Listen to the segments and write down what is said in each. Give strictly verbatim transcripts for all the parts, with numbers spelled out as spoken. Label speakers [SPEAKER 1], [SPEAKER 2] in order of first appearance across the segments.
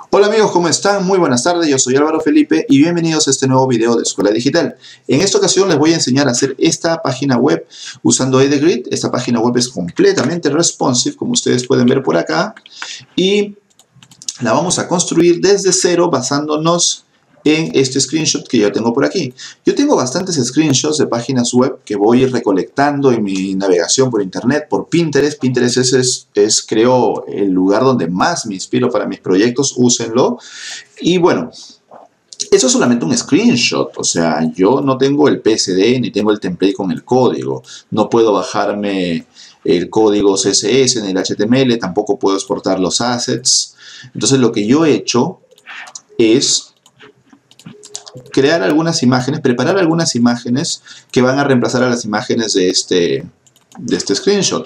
[SPEAKER 1] Hola amigos, ¿cómo están? Muy buenas tardes, yo soy Álvaro Felipe y bienvenidos a este nuevo video de Escuela Digital. En esta ocasión les voy a enseñar a hacer esta página web usando EdGrid. Esta página web es completamente responsive, como ustedes pueden ver por acá, y la vamos a construir desde cero basándonos en este screenshot que yo tengo por aquí. Yo tengo bastantes screenshots de páginas web que voy recolectando en mi navegación por internet, por Pinterest. Pinterest es, es, es creo, el lugar donde más me inspiro para mis proyectos, úsenlo. Y bueno, eso es solamente un screenshot, o sea, yo no tengo el P S D ni tengo el template con el código. No puedo bajarme el código C S S ni el H T M L, tampoco puedo exportar los assets. Entonces lo que yo he hecho es crear algunas imágenes, preparar algunas imágenes que van a reemplazar a las imágenes de este, de este screenshot.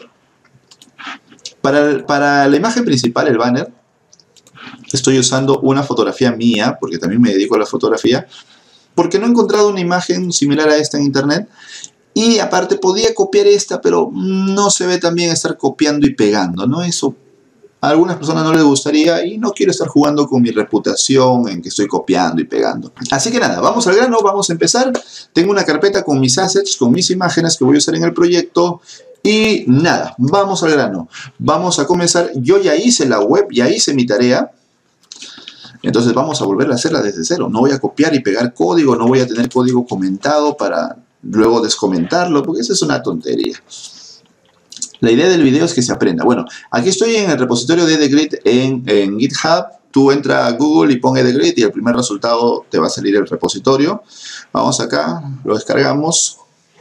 [SPEAKER 1] Para, para la imagen principal, el banner, estoy usando una fotografía mía, porque también me dedico a la fotografía, porque no he encontrado una imagen similar a esta en internet. Y aparte podía copiar esta, pero no se ve tan bien estar copiando y pegando, ¿no? Eso a algunas personas no les gustaría y no quiero estar jugando con mi reputación en que estoy copiando y pegando. Así que nada, vamos al grano, vamos a empezar. Tengo una carpeta con mis assets, con mis imágenes que voy a usar en el proyecto. Y nada, vamos al grano. Vamos a comenzar. Yo ya hice la web, ya hice mi tarea. Entonces vamos a volver a hacerla desde cero. No voy a copiar y pegar código, no voy a tener código comentado para luego descomentarlo, porque esa es una tontería. La idea del video es que se aprenda. Bueno, aquí estoy en el repositorio de EdGrid en, en GitHub. Tú entra a Google y pon EdGrid y el primer resultado te va a salir el repositorio. Vamos acá, lo descargamos.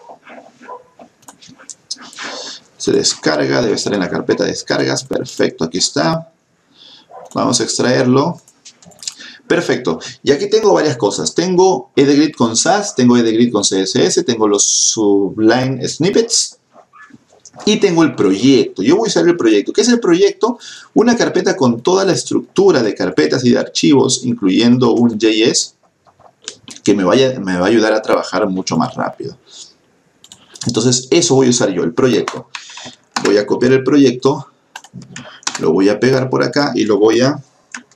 [SPEAKER 1] Se descarga, debe estar en la carpeta de descargas. Perfecto, aquí está. Vamos a extraerlo. Perfecto. Y aquí tengo varias cosas. Tengo EdGrid con Sass, tengo EdGrid con C S S, tengo los Sublime Snippets. Y tengo el proyecto. Yo voy a usar el proyecto. ¿Qué es el proyecto? Una carpeta con toda la estructura de carpetas y de archivos, incluyendo un J S, que me, vaya, me va a ayudar a trabajar mucho más rápido. Entonces, eso voy a usar yo, el proyecto. Voy a copiar el proyecto, lo voy a pegar por acá y lo voy a,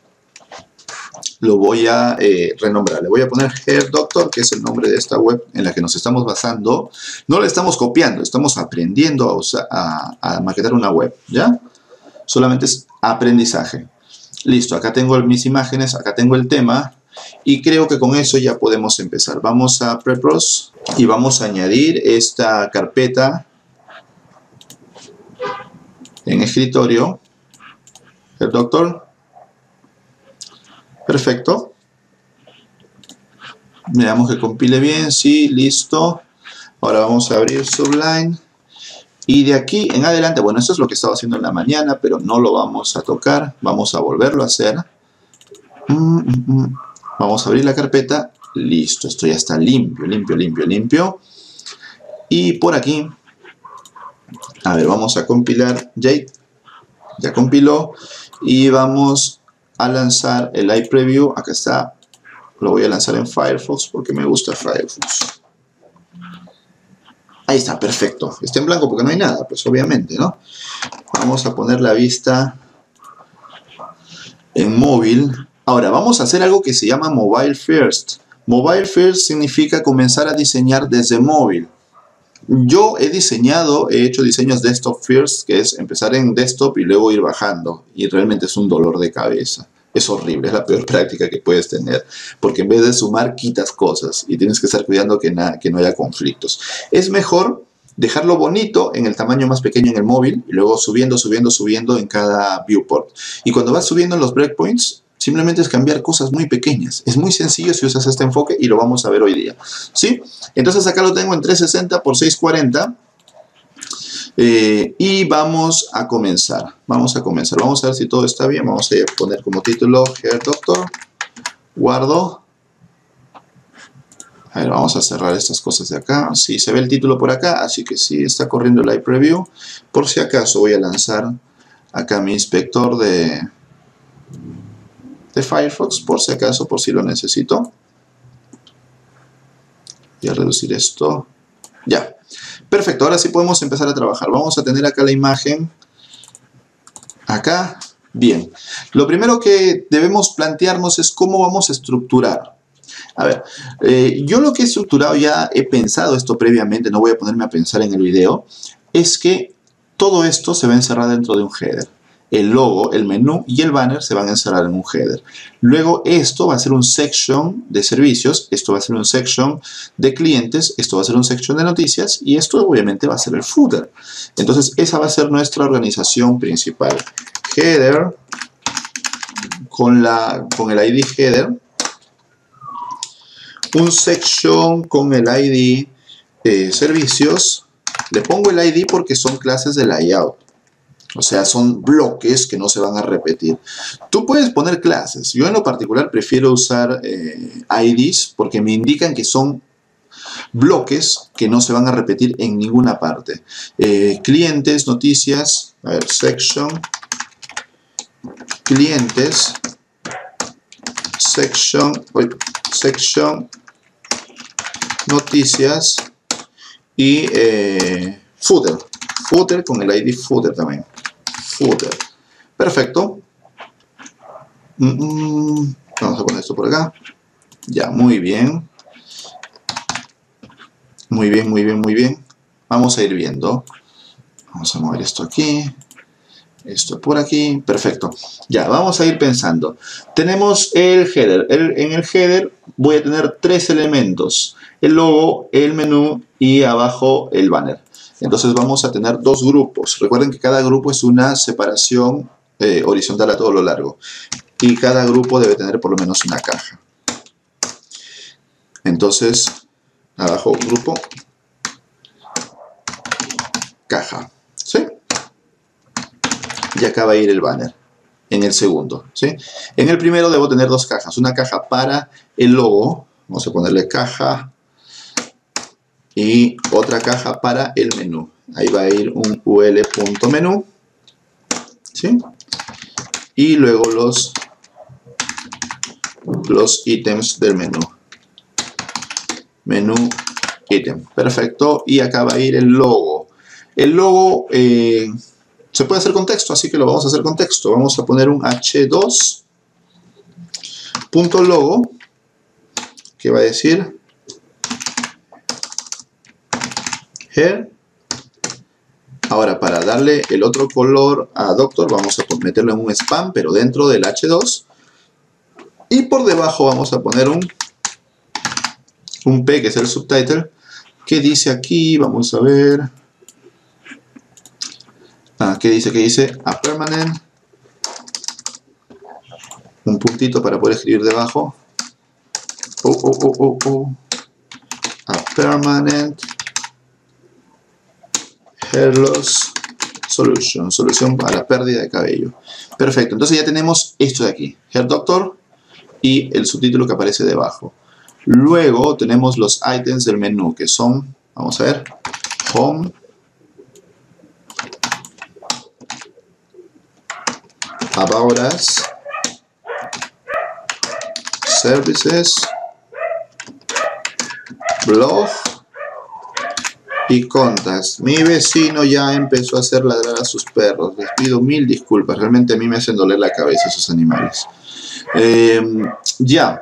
[SPEAKER 1] lo voy a eh, renombrar. Le voy a poner Hair Doctor, que es el nombre de esta web en la que nos estamos basando. No la estamos copiando, estamos aprendiendo a, usar, a, a maquetar una web, ¿ya? Solamente es aprendizaje. Listo, acá tengo mis imágenes, acá tengo el tema y creo que con eso ya podemos empezar. Vamos a Prepros y vamos a añadir esta carpeta en escritorio. Hair Doctor. Perfecto. Veamos que compile bien. Sí, listo. Ahora vamos a abrir Sublime. Y de aquí en adelante, bueno, esto es lo que estaba haciendo en la mañana, pero no lo vamos a tocar. Vamos a volverlo a hacer. Mm, mm, mm. Vamos a abrir la carpeta. Listo, esto ya está limpio, limpio, limpio, limpio. Y por aquí, a ver, vamos a compilar. Jade ya compiló. Y vamos a lanzar el Live Preview. Acá está. Lo voy a lanzar en Firefox porque me gusta Firefox. Ahí está, perfecto. Está en blanco porque no hay nada, pues obviamente, ¿no? Vamos a poner la vista en móvil. Ahora, vamos a hacer algo que se llama Mobile First. Mobile First significa comenzar a diseñar desde móvil. Yo he diseñado, he hecho diseños desktop first, que es empezar en desktop y luego ir bajando. Y realmente es un dolor de cabeza. Es horrible, es la peor práctica que puedes tener. Porque en vez de sumar, quitas cosas. Y tienes que estar cuidando que, na, que no haya conflictos. Es mejor dejarlo bonito en el tamaño más pequeño en el móvil. Y luego subiendo, subiendo, subiendo en cada viewport. Y cuando vas subiendo en los breakpoints, simplemente es cambiar cosas muy pequeñas. Es muy sencillo si usas este enfoque y lo vamos a ver hoy día. ¿Sí? Entonces acá lo tengo en trescientos sesenta por seiscientos cuarenta. Eh, y vamos a comenzar. Vamos a comenzar. Vamos a ver si todo está bien. Vamos a poner como título Hair Doctor. Guardo. A ver, vamos a cerrar estas cosas de acá. Sí, se ve el título por acá. Así que sí, está corriendo el Live Preview. Por si acaso voy a lanzar acá mi inspector de... de Firefox, por si acaso, por si lo necesito. Voy a reducir esto. Ya. Perfecto, ahora sí podemos empezar a trabajar. Vamos a tener acá la imagen. Acá. Bien, lo primero que debemos plantearnos es cómo vamos a estructurar. A ver, eh, yo lo que he estructurado, ya he pensado esto previamente, no voy a ponerme a pensar en el video, es que todo esto se va a encerrar dentro de un header. El logo, el menú y el banner se van a encerrar en un header. Luego esto va a ser un section de servicios, esto va a ser un section de clientes, esto va a ser un section de noticias y esto obviamente va a ser el footer. Entonces esa va a ser nuestra organización principal. Header, con, la, con el I D header. Un section con el I D eh, servicios. Le pongo el I D porque son clases de layout. O sea, son bloques que no se van a repetir. Tú puedes poner clases. Yo en lo particular prefiero usar eh, I Ds porque me indican que son bloques que no se van a repetir en ninguna parte. Eh, clientes, noticias, a ver, section, clientes, section, section, noticias y eh, footer. Footer con el I D footer también. Footer. Perfecto. Mm-mm. Vamos a poner esto por acá. Ya, muy bien. Muy bien, muy bien, muy bien. Vamos a ir viendo. Vamos a mover esto aquí. Esto por aquí. Perfecto. Ya, vamos a ir pensando. Tenemos el header. El, en el header voy a tener tres elementos. El logo, el menú y abajo el banner. Entonces vamos a tener dos grupos. Recuerden que cada grupo es una separación eh, horizontal a todo lo largo. Y cada grupo debe tener por lo menos una caja. Entonces, abajo grupo, caja. ¿Sí? Y acá va a ir el banner. En el segundo. ¿Sí? En el primero debo tener dos cajas. Una caja para el logo. Vamos a ponerle caja. Y otra caja para el menú. Ahí va a ir un ul.menú. ¿Sí? Y luego los, los ítems del menú. Menú, ítem. Perfecto. Y acá va a ir el logo. El logo eh, se puede hacer con texto, así que lo vamos a hacer con texto. Vamos a poner un hache dos punto logo, que va a decir here. Ahora, para darle el otro color a Doctor, vamos a meterlo en un spam, pero dentro del hache dos. Y por debajo vamos a poner un, un P, que es el subtitle, que dice aquí, vamos a ver. Ah, ¿qué dice? ¿Qué dice? A permanent. Un puntito para poder escribir debajo. Oh, oh, oh, oh, oh. A permanent hair loss solution. Solución para la pérdida de cabello. Perfecto. Entonces ya tenemos esto de aquí. Hair Doctor y el subtítulo que aparece debajo. Luego tenemos los items del menú, que son, vamos a ver, Home, About Us, Services, Blog y Contacts. Mi vecino ya empezó a hacer ladrar a sus perros. Les pido mil disculpas. Realmente a mí me hacen doler la cabeza esos animales. Eh, ya.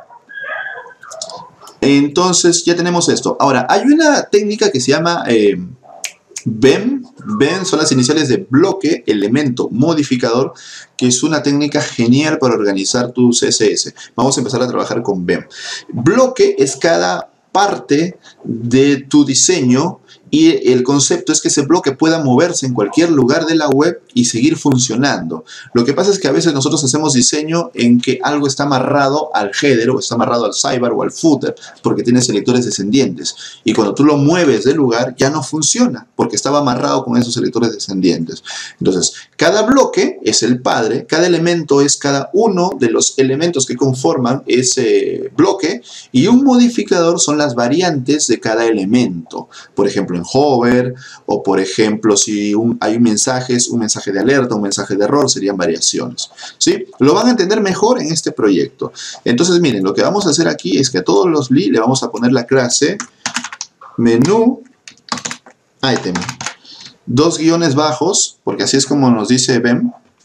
[SPEAKER 1] Entonces ya tenemos esto. Ahora, hay una técnica que se llama eh, B E M. B E M son las iniciales de bloque, elemento, modificador, que es una técnica genial para organizar tu C S S. Vamos a empezar a trabajar con B E M. Bloque es cada parte de tu diseño y el concepto es que ese bloque pueda moverse en cualquier lugar de la web y seguir funcionando. Lo que pasa es que a veces nosotros hacemos diseño en que algo está amarrado al header o está amarrado al sidebar o al footer porque tiene selectores descendientes. Y cuando tú lo mueves del lugar ya no funciona porque estaba amarrado con esos selectores descendientes. Entonces, cada bloque es el padre, cada elemento es cada uno de los elementos que conforman ese bloque y un modificador son las variantes de cada elemento. Por ejemplo, en hover, o por ejemplo, si un, hay un mensaje, un mensaje de alerta, un mensaje de error, serían variaciones. ¿Sí? Lo van a entender mejor en este proyecto. Entonces, miren, lo que vamos a hacer aquí es que a todos los li le vamos a poner la clase menú item. Dos guiones bajos, porque así es como nos dice B E M.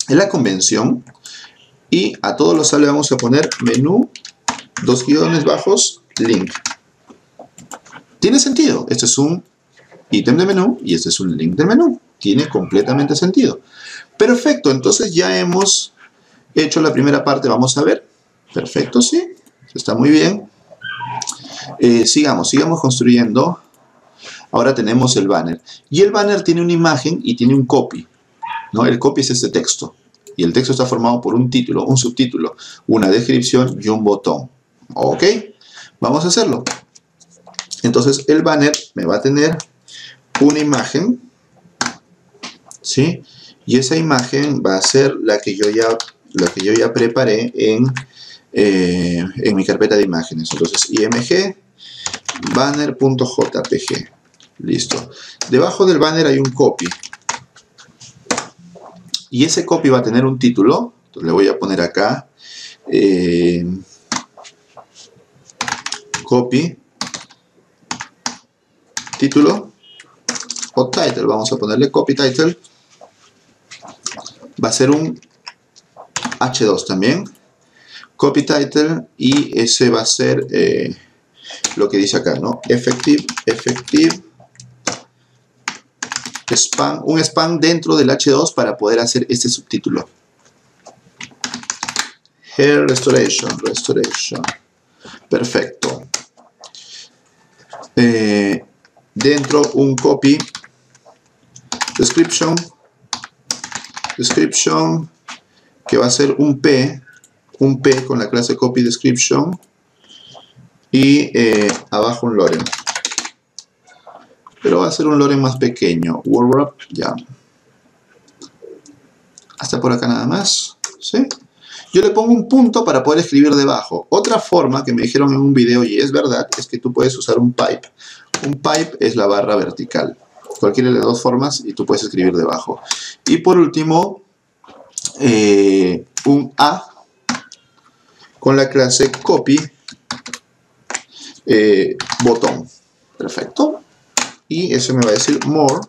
[SPEAKER 1] en la convención. Y a todos los le vamos a poner menú, dos guiones bajos, link. ¿Tiene sentido? Este es un ítem de menú y este es un link de menú. Tiene completamente sentido. Perfecto, entonces ya hemos hecho la primera parte. Vamos a ver. Perfecto, sí. Está muy bien. Eh, sigamos, sigamos construyendo. Ahora tenemos el banner. Y el banner tiene una imagen y tiene un copy, ¿no? El copy es este texto. Y el texto está formado por un título, un subtítulo, una descripción y un botón. ¿Ok? Vamos a hacerlo. Entonces el banner me va a tener una imagen, ¿sí? Y esa imagen va a ser la que yo ya, la que yo ya preparé en, eh, en mi carpeta de imágenes. Entonces img banner.jpg. Listo. Debajo del banner hay un copy. Y ese copy va a tener un título. Entonces le voy a poner acá. Eh, copy. Título. O title. Vamos a ponerle copy title. Va a ser un hache dos también. Copy title. Y ese va a ser eh, lo que dice acá, ¿no? Effective. Effective. Span, un span dentro del hache dos para poder hacer este subtítulo. Hair restoration, restoration. Perfecto. Eh, dentro un copy. Description. Description. Que va a ser un P. Un P con la clase copy description. Y eh, abajo un lorem. Pero va a ser un lorem más pequeño. Word wrap, ya. Hasta por acá nada más. ¿Sí? Yo le pongo un punto para poder escribir debajo. Otra forma que me dijeron en un video, y es verdad, es que tú puedes usar un pipe. Un pipe es la barra vertical. Cualquiera de las dos formas y tú puedes escribir debajo. Y por último, eh, un A con la clase copy eh, botón. Perfecto. Y eso me va a decir more.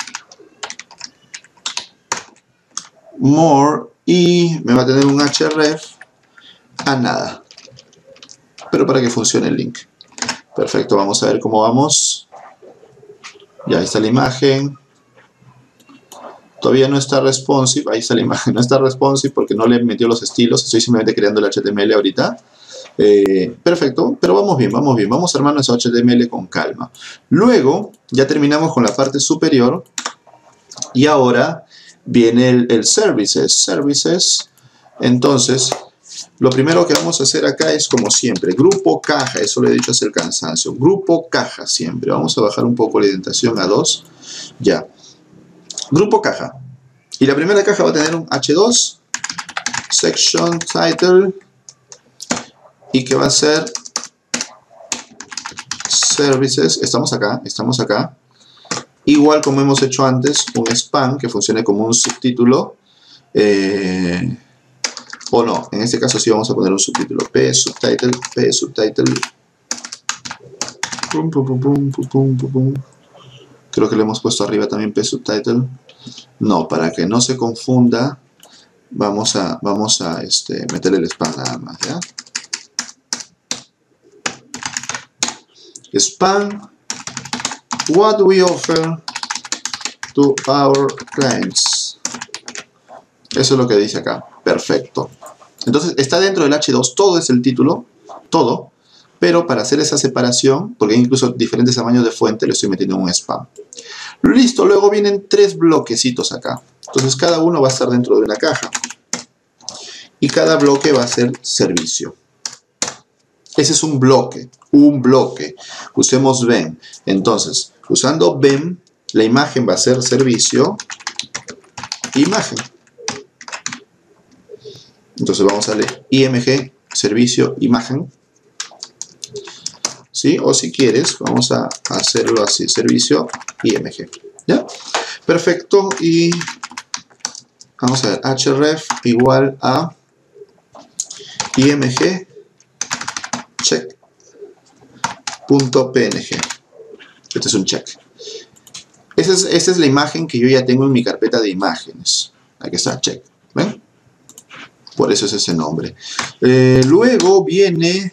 [SPEAKER 1] More. Y me va a tener un href a nada. Pero para que funcione el link. Perfecto, vamos a ver cómo vamos. Ya está la imagen. Todavía no está responsive. Ahí está la imagen. No está responsive porque no le metió los estilos. Estoy simplemente creando el H T M L ahorita. Eh, perfecto, pero vamos bien, vamos bien. Vamos a armar nuestro H T M L con calma. Luego, ya terminamos con la parte superior. Y ahora viene el, el services. Services. Entonces, lo primero que vamos a hacer acá es como siempre. Grupo caja. Eso lo he dicho hasta el cansancio. Grupo caja siempre. Vamos a bajar un poco la indentación a dos. Ya. Grupo caja. Y la primera caja va a tener un hache dos. Section title. Y que va a ser services. Estamos acá, estamos acá. Igual como hemos hecho antes, un span que funcione como un subtítulo. Eh, o no, en este caso sí vamos a poner un subtítulo. P subtitle, P subtitle. Pum, pum, pum, pum, pum, pum, pum. Creo que le hemos puesto arriba también P subtitle. No, para que no se confunda, vamos a, vamos a este, meterle el span nada más, ¿ya? Span, what we offer to our clients. Eso es lo que dice acá. Perfecto. Entonces está dentro del hache dos, todo es el título, todo. Pero para hacer esa separación, porque hay incluso diferentes tamaños de fuente, le estoy metiendo un span. Listo, luego vienen tres bloquecitos acá. Entonces cada uno va a estar dentro de una caja. Y cada bloque va a ser servicio. Ese es un bloque, un bloque. Usemos Vem. Entonces, usando Vem, la imagen va a ser servicio, imagen. Entonces vamos a leer img, servicio, imagen. ¿Sí? O si quieres, vamos a hacerlo así, servicio, img. ¿Ya? Perfecto. Y vamos a ver, href igual a img check.png. Este es un check. Esa es, esa es la imagen que yo ya tengo en mi carpeta de imágenes. Aquí está, check. ¿Ven? Por eso es ese nombre. Eh, luego viene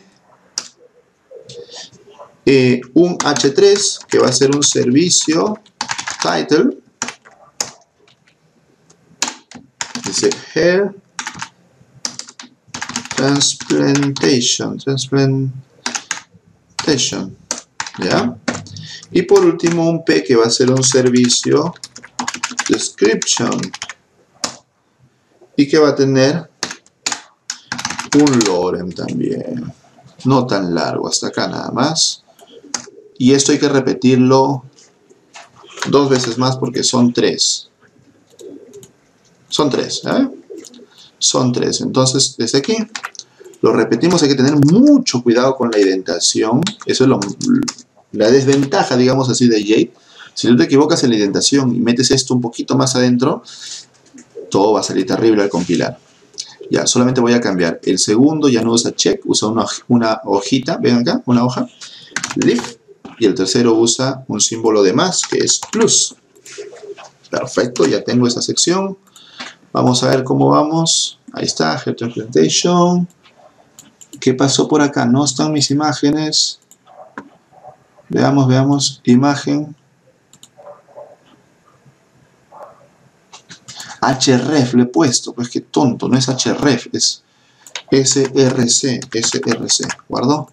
[SPEAKER 1] eh, un hache tres, que va a ser un servicio title. Dice Hair Transplantation. Transplantation. ¿Ya? Y por último un P, que va a ser un servicio Description. Y que va a tener un lorem también. No tan largo, hasta acá nada más. Y esto hay que repetirlo dos veces más porque son tres. Son tres, ¿eh? Son tres. Entonces, desde aquí lo repetimos. Hay que tener mucho cuidado con la indentación. Eso es lo, la desventaja, digamos así, de Jade. Si tú te equivocas en la indentación y metes esto un poquito más adentro, todo va a salir terrible al compilar. Ya, solamente voy a cambiar. El segundo ya no usa check, usa una, una hojita. Ven acá, una hoja. Leaf. Y el tercero usa un símbolo de más, que es plus. Perfecto, ya tengo esa sección. Vamos a ver cómo vamos. Ahí está, Hair Transplantation. ¿Qué pasó por acá? No están mis imágenes. Veamos, veamos. Imagen. href le he puesto. Pues qué tonto, no es href, es src. src. ¿Guardo?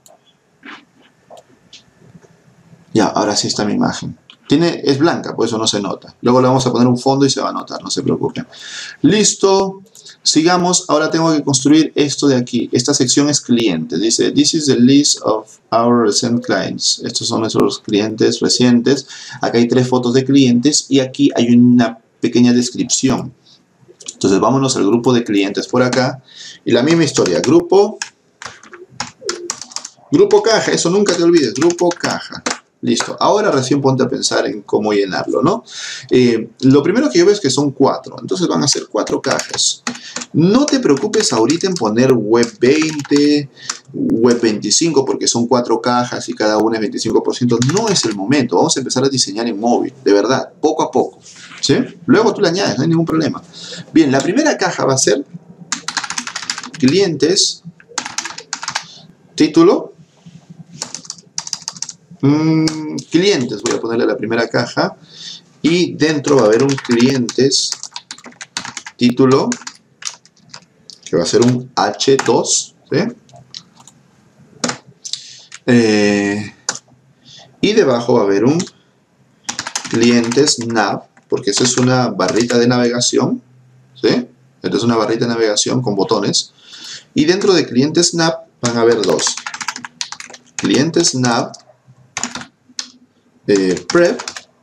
[SPEAKER 1] Ya, ahora sí está mi imagen. Tiene, es blanca, por eso no se nota. Luego le vamos a poner un fondo y se va a notar, no se preocupen. Listo. Sigamos. Ahora tengo que construir esto de aquí. Esta sección es clientes. Dice, this is the list of our recent clients. Estos son nuestros clientes recientes. Acá hay tres fotos de clientes y aquí hay una pequeña descripción. Entonces vámonos al grupo de clientes por acá. Y la misma historia. Grupo. Grupo caja. Eso nunca te olvides. Grupo caja. Listo. Ahora recién ponte a pensar en cómo llenarlo, ¿no? Eh, lo primero que yo veo es que son cuatro. Entonces van a ser cuatro cajas. No te preocupes ahorita en poner web veinte, web veinticinco, porque son cuatro cajas y cada una es veinticinco por ciento. No es el momento. Vamos a empezar a diseñar en móvil. De verdad. Poco a poco. ¿Sí? Luego tú le añades. No hay ningún problema. Bien. La primera caja va a ser clientes. Título. Mm, clientes, voy a ponerle la primera caja y dentro va a haber un clientes título que va a ser un hache dos, ¿sí? Eh, y debajo va a haber un clientes nav, porque esa es una barrita de navegación, ¿sí? Esta es una barrita de navegación con botones, y dentro de clientes nav van a haber dos clientes nav Eh, prep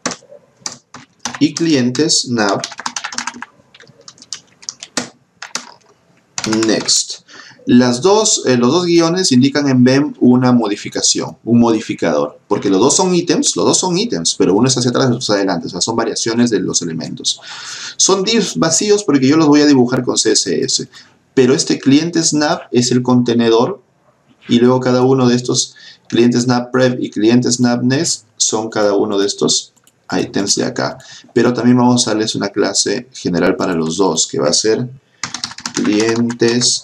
[SPEAKER 1] y clientes nav next. Las dos, eh, los dos guiones indican en B E M una modificación, un modificador, porque los dos son ítems, los dos son ítems, pero uno es hacia atrás y otro es adelante, o sea, son variaciones de los elementos. Son divs vacíos porque yo los voy a dibujar con C S S, pero este clientes nav es el contenedor y luego cada uno de estos clientes nav prep y clientes nav next son cada uno de estos ítems de acá. Pero también vamos a darles una clase general para los dos, que va a ser clientes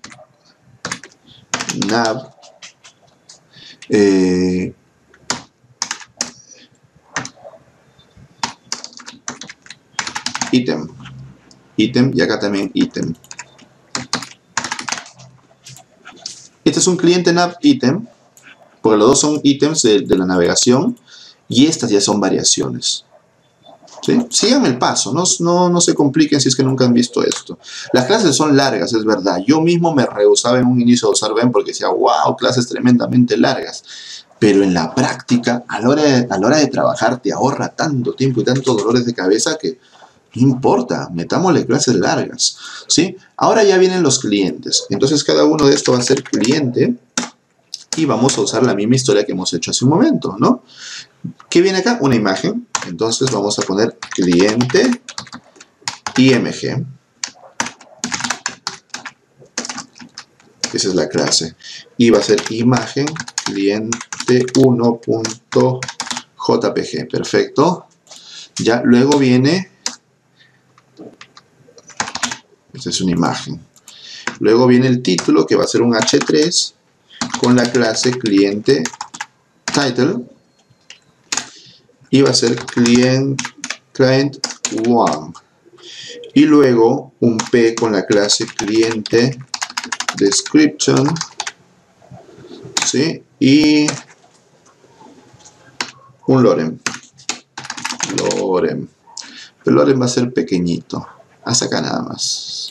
[SPEAKER 1] nav eh, ítem. Ítem y acá también ítem. Este es un cliente nav ítem, porque los dos son ítems de, de la navegación y estas ya son variaciones. ¿Sí? Síganme el paso, no, no, no se compliquen si es que nunca han visto esto. Las clases son largas, es verdad. Yo mismo me rehusaba en un inicio de usar B E M porque decía, wow, clases tremendamente largas. Pero en la práctica, a la hora de, a la hora de trabajar, te ahorra tanto tiempo y tantos dolores de cabeza que no importa, metámosle clases largas. ¿Sí? Ahora ya vienen los clientes. Entonces cada uno de estos va a ser cliente. Y vamos a usar la misma historia que hemos hecho hace un momento, ¿no? ¿Qué viene acá? Una imagen. Entonces vamos a poner cliente img. Esa es la clase. Y va a ser imagen cliente uno punto jpg. Perfecto. Ya luego viene... Esta es una imagen. Luego viene el título, que va a ser un hache tres con la clase cliente title. Y va a ser client, client one. Y luego un P con la clase cliente description. ¿Sí? Y un lorem. Lorem. El lorem va a ser pequeñito. Hasta acá nada más.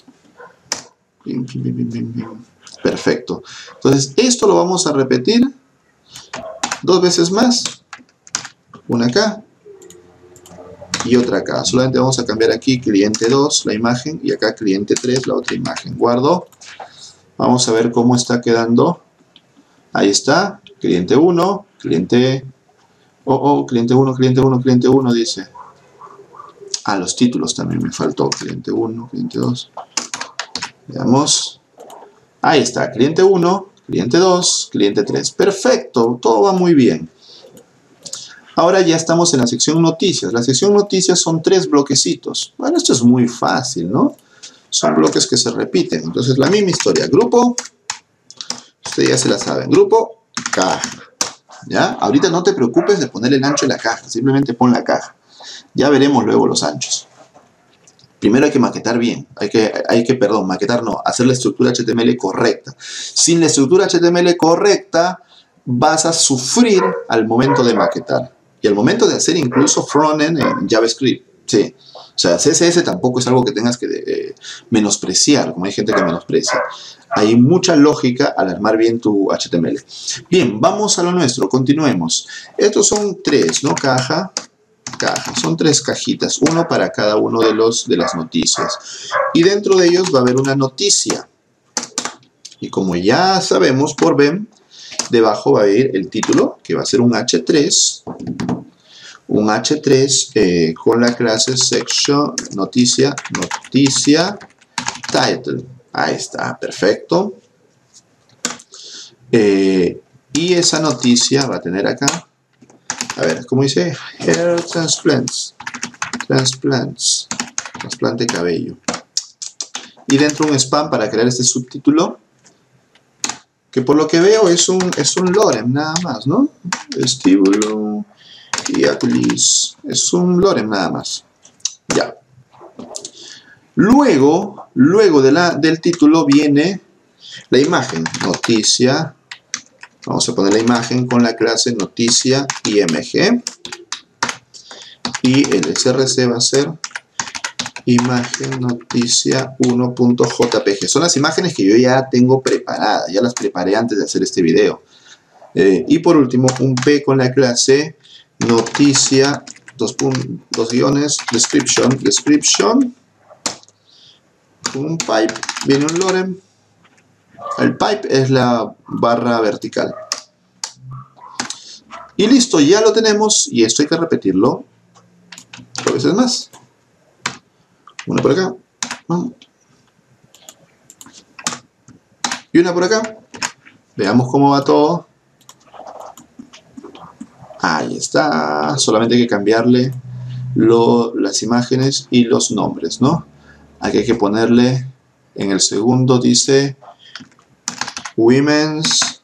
[SPEAKER 1] Perfecto. Entonces, esto lo vamos a repetir dos veces más. Una acá y otra acá. Solamente vamos a cambiar aquí cliente dos, la imagen, y acá cliente tres, la otra imagen. Guardo. Vamos a ver cómo está quedando. Ahí está. Cliente uno, cliente... Oh, oh, cliente uno, cliente uno, cliente uno, dice. Ah, los títulos también me faltó. Cliente uno, cliente dos. Veamos. Ahí está. Cliente uno, cliente dos, cliente tres. Perfecto. Todo va muy bien. Ahora ya estamos en la sección noticias. La sección noticias son tres bloquecitos. Bueno, esto es muy fácil, ¿no? Son bloques que se repiten. Entonces, la misma historia. Grupo. Ustedes ya se la saben. Grupo, caja. ¿Ya? Ahorita no te preocupes de poner el ancho en la caja. Simplemente pon la caja. Ya veremos luego los anchos. Primero hay que maquetar bien. Hay que, hay que, perdón, maquetar no. Hacer la estructura H T M L correcta. Sin la estructura H T M L correcta, vas a sufrir al momento de maquetar. Y al momento de hacer incluso frontend en JavaScript. Sí. O sea, C S S tampoco es algo que tengas que eh, menospreciar, como hay gente que menosprecia. Hay mucha lógica al armar bien tu H T M L. Bien, vamos a lo nuestro, continuemos. Estos son tres, ¿no? Caja, caja. Son tres cajitas, uno para cada uno de, los, de las noticias. Y dentro de ellos va a haber una noticia. Y como ya sabemos por B E M, debajo va a ir el título, que va a ser un hache tres. Un hache tres eh, con la clase section noticia, noticia title. Ahí está, perfecto. Eh, y esa noticia va a tener acá, a ver, ¿cómo dice? Hair transplants. Transplants. Trasplante de cabello. Y dentro un spam para crear este subtítulo, que por lo que veo es un, es un lorem nada más, ¿no? Estíbulo y Atlas. Es un lorem nada más. Ya. Luego, luego de la, del título viene la imagen. Noticia. Vamos a poner la imagen con la clase noticia img. Y el S R C va a ser imagen noticia uno.jpg. Son las imágenes que yo ya tengo preparadas. Ya las preparé antes de hacer este video. Eh, y por último, un P con la clase noticia, dos, dos guiones, description, description, un pipe, viene un lorem. El pipe es la barra vertical. Y listo, ya lo tenemos. Y esto hay que repetirlo dos veces más. Una por acá. Y una por acá. Veamos cómo va todo. Ahí está. Solamente hay que cambiarle lo, las imágenes y los nombres, ¿no? Aquí hay que ponerle, en el segundo dice Women's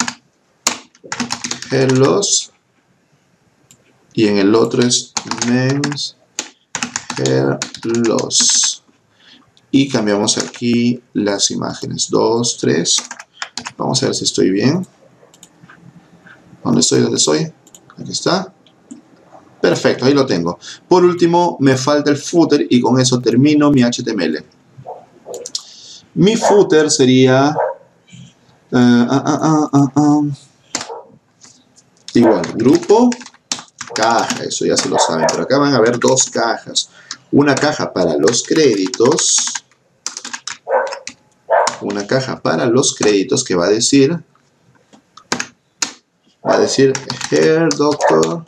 [SPEAKER 1] Hair Loss. Y en el otro es Men's Hair Loss. Y cambiamos aquí las imágenes. Dos, tres. Vamos a ver si estoy bien. ¿Dónde estoy? ¿Dónde estoy? Aquí está. Perfecto, ahí lo tengo. Por último, me falta el footer y con eso termino mi H T M L. Mi footer sería... Uh, uh, uh, uh, uh, uh. Igual, grupo, caja, eso ya se lo saben. Pero acá van a haber dos cajas. Una caja para los créditos. Una caja para los créditos que va a decir... Va a decir Hair Doctor...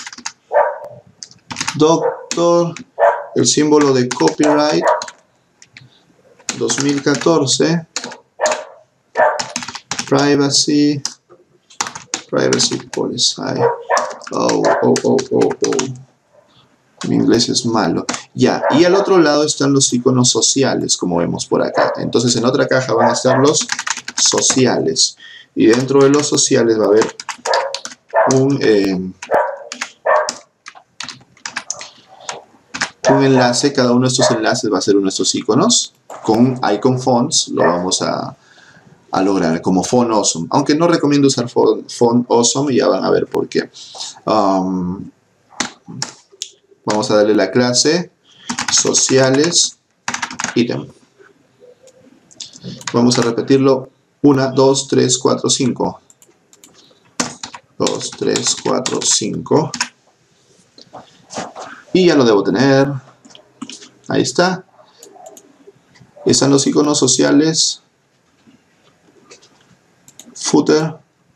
[SPEAKER 1] Doctor, el símbolo de copyright dos mil catorce, privacy, privacy policy, oh, oh, oh, oh, oh, Mi inglés es malo. Ya, y al otro lado están los iconos sociales, como vemos por acá. Entonces en otra caja van a estar los sociales. Y dentro de los sociales va a haber un, eh, un enlace. Cada uno de estos enlaces va a ser uno de estos iconos. Con icon fonts lo vamos a, a lograr como Font Awesome. Aunque no recomiendo usar Font, font Awesome, y ya van a ver por qué. Um, vamos a darle la clase sociales ítem. Vamos a repetirlo. uno, dos, tres, cuatro, cinco. dos, tres, cuatro, cinco. Y ya lo debo tener. Ahí está. Están los iconos sociales. Footer.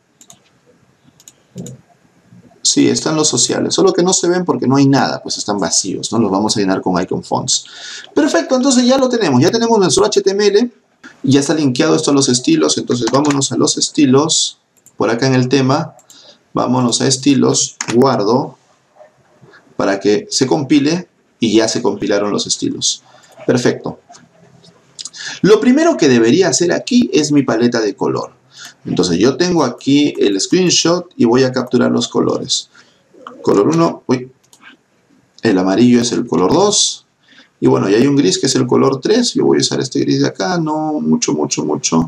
[SPEAKER 1] Sí, están los sociales. Solo que no se ven porque no hay nada. Pues están vacíos. No los vamos a llenar con icon fonts. Perfecto, entonces ya lo tenemos. Ya tenemos nuestro H T M L. Ya está linkeado esto a los estilos. Entonces vámonos a los estilos. Por acá en el tema. Vámonos a estilos. Guardo. Para que se compile. Y ya se compilaron los estilos. Perfecto. Lo primero que debería hacer aquí es mi paleta de color. Entonces yo tengo aquí el screenshot y voy a capturar los colores. Color uno. Uy. El amarillo es el color dos. Y bueno, y hay un gris que es el color tres. Yo voy a usar este gris de acá. No mucho, mucho, mucho.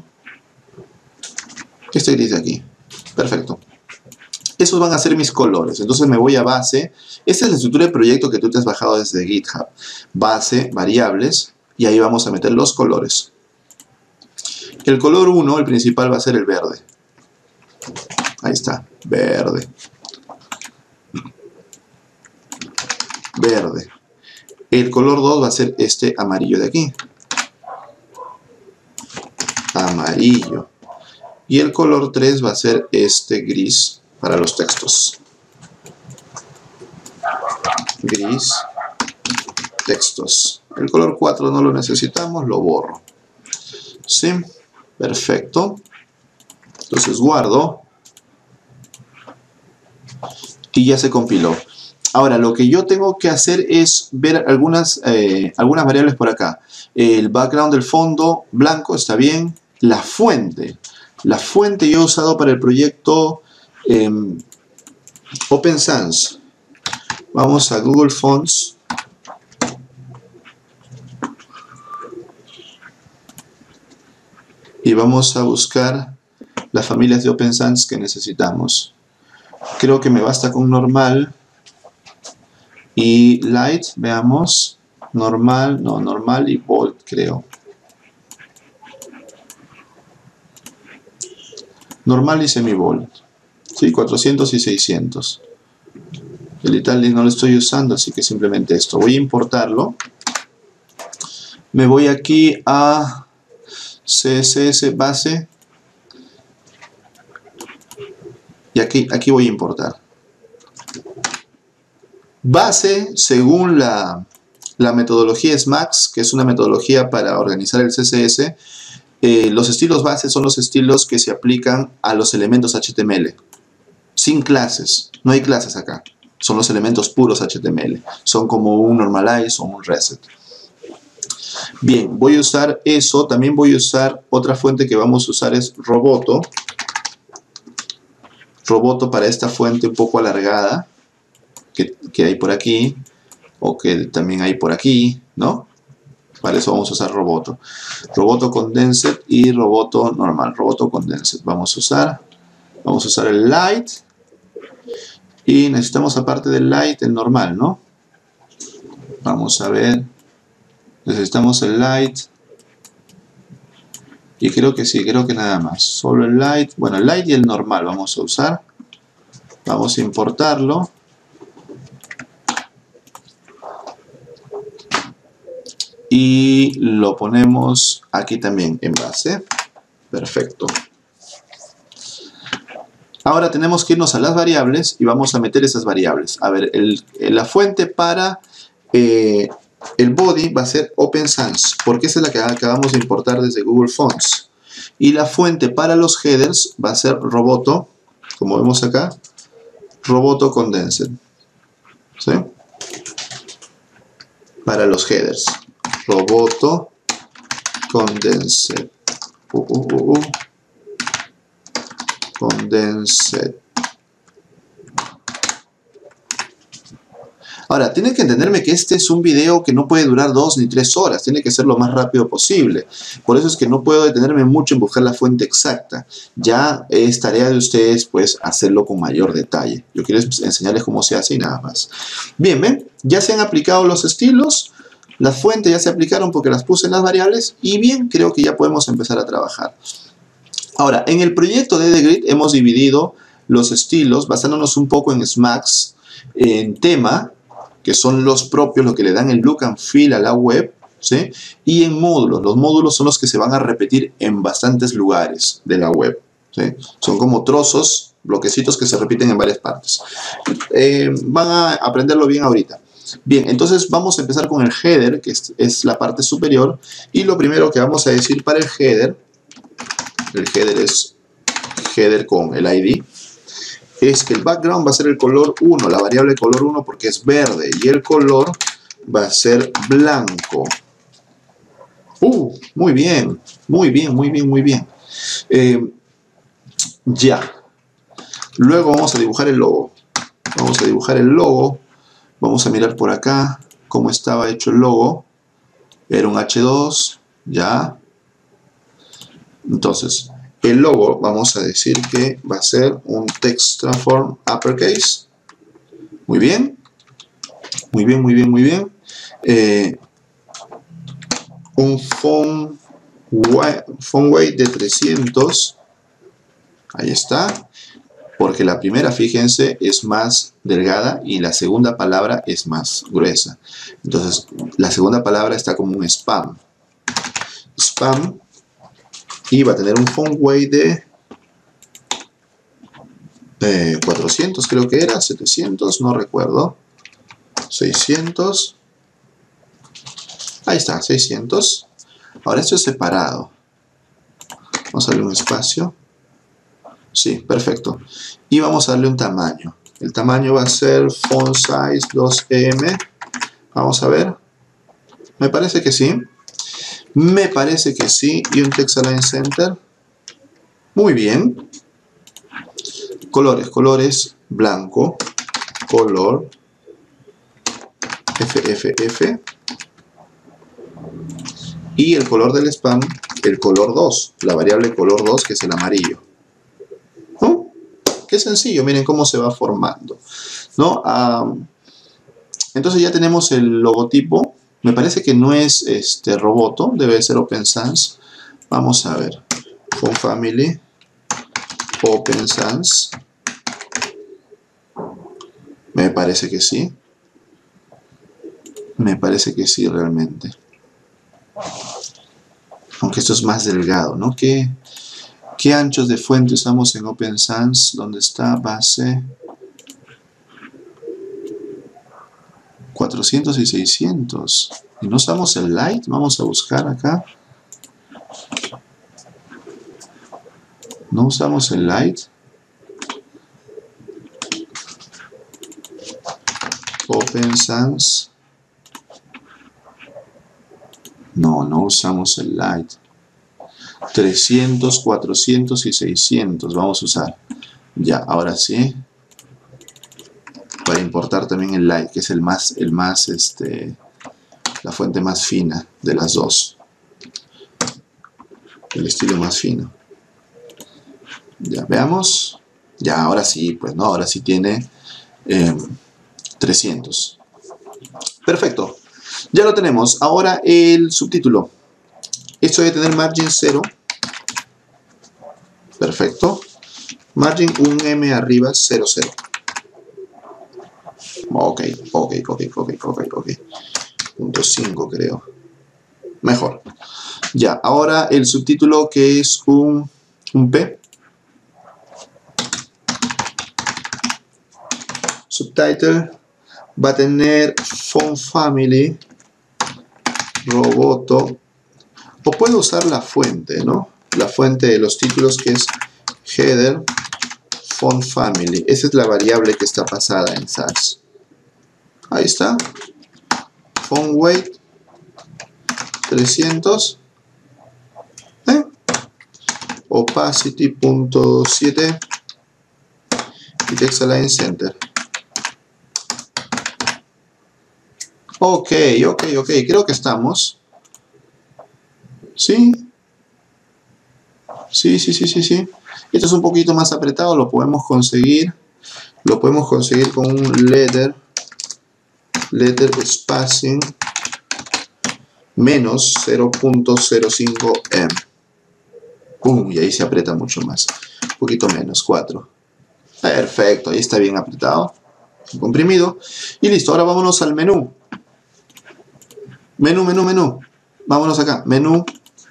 [SPEAKER 1] Este gris de aquí. Perfecto. Esos van a ser mis colores. Entonces me voy a base. Esta es la estructura de proyecto que tú te has bajado desde GitHub. Base, variables. Y ahí vamos a meter los colores. El color uno, el principal, va a ser el verde. Ahí está. Verde. Verde. El color dos va a ser este amarillo de aquí. Amarillo. Y el color tres va a ser este gris para los textos. Gris. Textos. El color cuatro no lo necesitamos, lo borro. ¿Sí? Perfecto. Entonces guardo. Y ya se compiló. Ahora, lo que yo tengo que hacer es ver algunas, eh, algunas variables por acá. El background del fondo blanco está bien. La fuente. La fuente yo he usado para el proyecto eh, Open Sans. Vamos a Google Fonts. Y vamos a buscar las familias de Open Sans que necesitamos. Creo que me basta con normal y light. Veamos. Normal, no, normal y bold, creo. Normal y semi-bold. Sí, cuatrocientos y seiscientos. El italic no lo estoy usando, así que simplemente esto. Voy a importarlo. Me voy aquí a C S S base. Y aquí, aquí voy a importar. Base, según la, la metodología S M A X, que es una metodología para organizar el C S S, eh, los estilos base son los estilos que se aplican a los elementos H T M L. Sin clases. No hay clases acá. Son los elementos puros H T M L. Son como un normalize o un reset. Bien, voy a usar eso. También voy a usar otra fuente que vamos a usar es Roboto. Roboto para esta fuente un poco alargada que, que hay por aquí o que también hay por aquí, ¿no? Para eso vamos a usar Roboto. Roboto Condensed y Roboto normal. Roboto Condensed vamos a usar. Vamos a usar el Light. Y necesitamos aparte del Light el normal, ¿no? Vamos a ver. Necesitamos el Light. Y creo que sí, creo que nada más. Solo el Light. Bueno, el Light y el normal vamos a usar. Vamos a importarlo. Y lo ponemos aquí también en base. Perfecto. Ahora tenemos que irnos a las variables y vamos a meter esas variables. A ver, el, la fuente para eh, el body va a ser Open Sans, porque esa es la que acabamos de importar desde Google Fonts. Y la fuente para los headers va a ser Roboto, como vemos acá, Roboto Condensed. ¿Sí? para los headers. Roboto condensed. Uh, uh, uh, uh. Condensed. Ahora, tienen que entenderme que este es un video que no puede durar dos ni tres horas. Tiene que ser lo más rápido posible. Por eso es que no puedo detenerme mucho en buscar la fuente exacta. Ya es tarea de ustedes, pues, hacerlo con mayor detalle. Yo quiero enseñarles cómo se hace y nada más. Bien, ¿ven? Ya se han aplicado los estilos. Las fuentes ya se aplicaron porque las puse en las variables. Y bien, creo que ya podemos empezar a trabajar. Ahora, en el proyecto de EdGrid hemos dividido los estilos basándonos un poco en SMAX, en tema, que son los propios, los que le dan el look and feel a la web, ¿sí? Y en módulos. Los módulos son los que se van a repetir en bastantes lugares de la web, ¿sí? Son como trozos, bloquecitos que se repiten en varias partes. Eh, van a aprenderlo bien ahorita. Bien, entonces vamos a empezar con el header, que es, es la parte superior. Y lo primero que vamos a decir para el header, el header es header con el I D, es que el background va a ser el color uno, la variable color uno porque es verde, y el color va a ser blanco. Uh, muy bien, muy bien, muy bien, muy bien. Eh, ya. Luego vamos a dibujar el logo. Vamos a dibujar el logo. Vamos a mirar por acá cómo estaba hecho el logo. Era un hache dos, ya. Entonces, el logo, vamos a decir que va a ser un text transform uppercase. Muy bien. Muy bien, muy bien, muy bien. Eh, un font weight, font weight de trescientos. Ahí está. Porque la primera, fíjense, es más delgada y la segunda palabra es más gruesa. Entonces, la segunda palabra está como un spam. Spam. Y va a tener un font weight de eh, cuatrocientos, creo que era, setecientos, no recuerdo. seiscientos. Ahí está, seiscientos. Ahora esto es separado. Vamos a darle un espacio. Sí, perfecto. Y vamos a darle un tamaño. El tamaño va a ser font size dos eme. Vamos a ver. Me parece que sí. Me parece que sí. Y un text align center. Muy bien. Colores, colores. Blanco. Color. F F F. Y el color del spam, el color dos. La variable color dos, que es el amarillo. ¿No? Qué sencillo. Miren cómo se va formando. ¿No? Um, entonces ya tenemos el logotipo. Me parece que no es este Roboto, debe ser Open Sans. Vamos a ver. Font Family, Open Sans. Me parece que sí. Me parece que sí, realmente. Aunque esto es más delgado, ¿no? ¿Qué, qué anchos de fuente usamos en Open Sans? ¿Dónde está? Base. cuatrocientos y seiscientos. Y no usamos el light. Vamos a buscar acá. No usamos el light. Open Sans. No, no usamos el light. trescientos, cuatrocientos y seiscientos. Vamos a usar. Ya, ahora sí. Para importar también el light, que es el más, el más, este, la fuente más fina de las dos. El estilo más fino. Ya, veamos. Ya, ahora sí, pues no, ahora sí tiene eh, trescientos. Perfecto. Ya lo tenemos. Ahora el subtítulo. Esto debe tener margin cero. Perfecto. Margin un eme arriba, cero, cero. Ok, ok, ok, ok, ok, ok. punto cinco creo. Mejor. Ya, ahora el subtítulo que es un, un P. Subtitle va a tener Font Family, Roboto. O puedo usar la fuente, ¿no? La fuente de los títulos que es Header Font Family. Esa es la variable que está pasada en Sass. Ahí está. font weight trescientos, ¿eh? opacity punto siete y text align center. Ok, ok, ok, creo que estamos. ¿Sí? Sí, sí, sí, sí, sí. Esto es un poquito más apretado, lo podemos conseguir. Lo podemos conseguir con un letter, letter spacing menos cero punto cero cinco em. Pum, y ahí se aprieta mucho más. Un poquito menos, cuatro. Perfecto, ahí está bien apretado, comprimido. Y listo, ahora vámonos al menú. Menú, menú, menú. Vámonos acá, menú.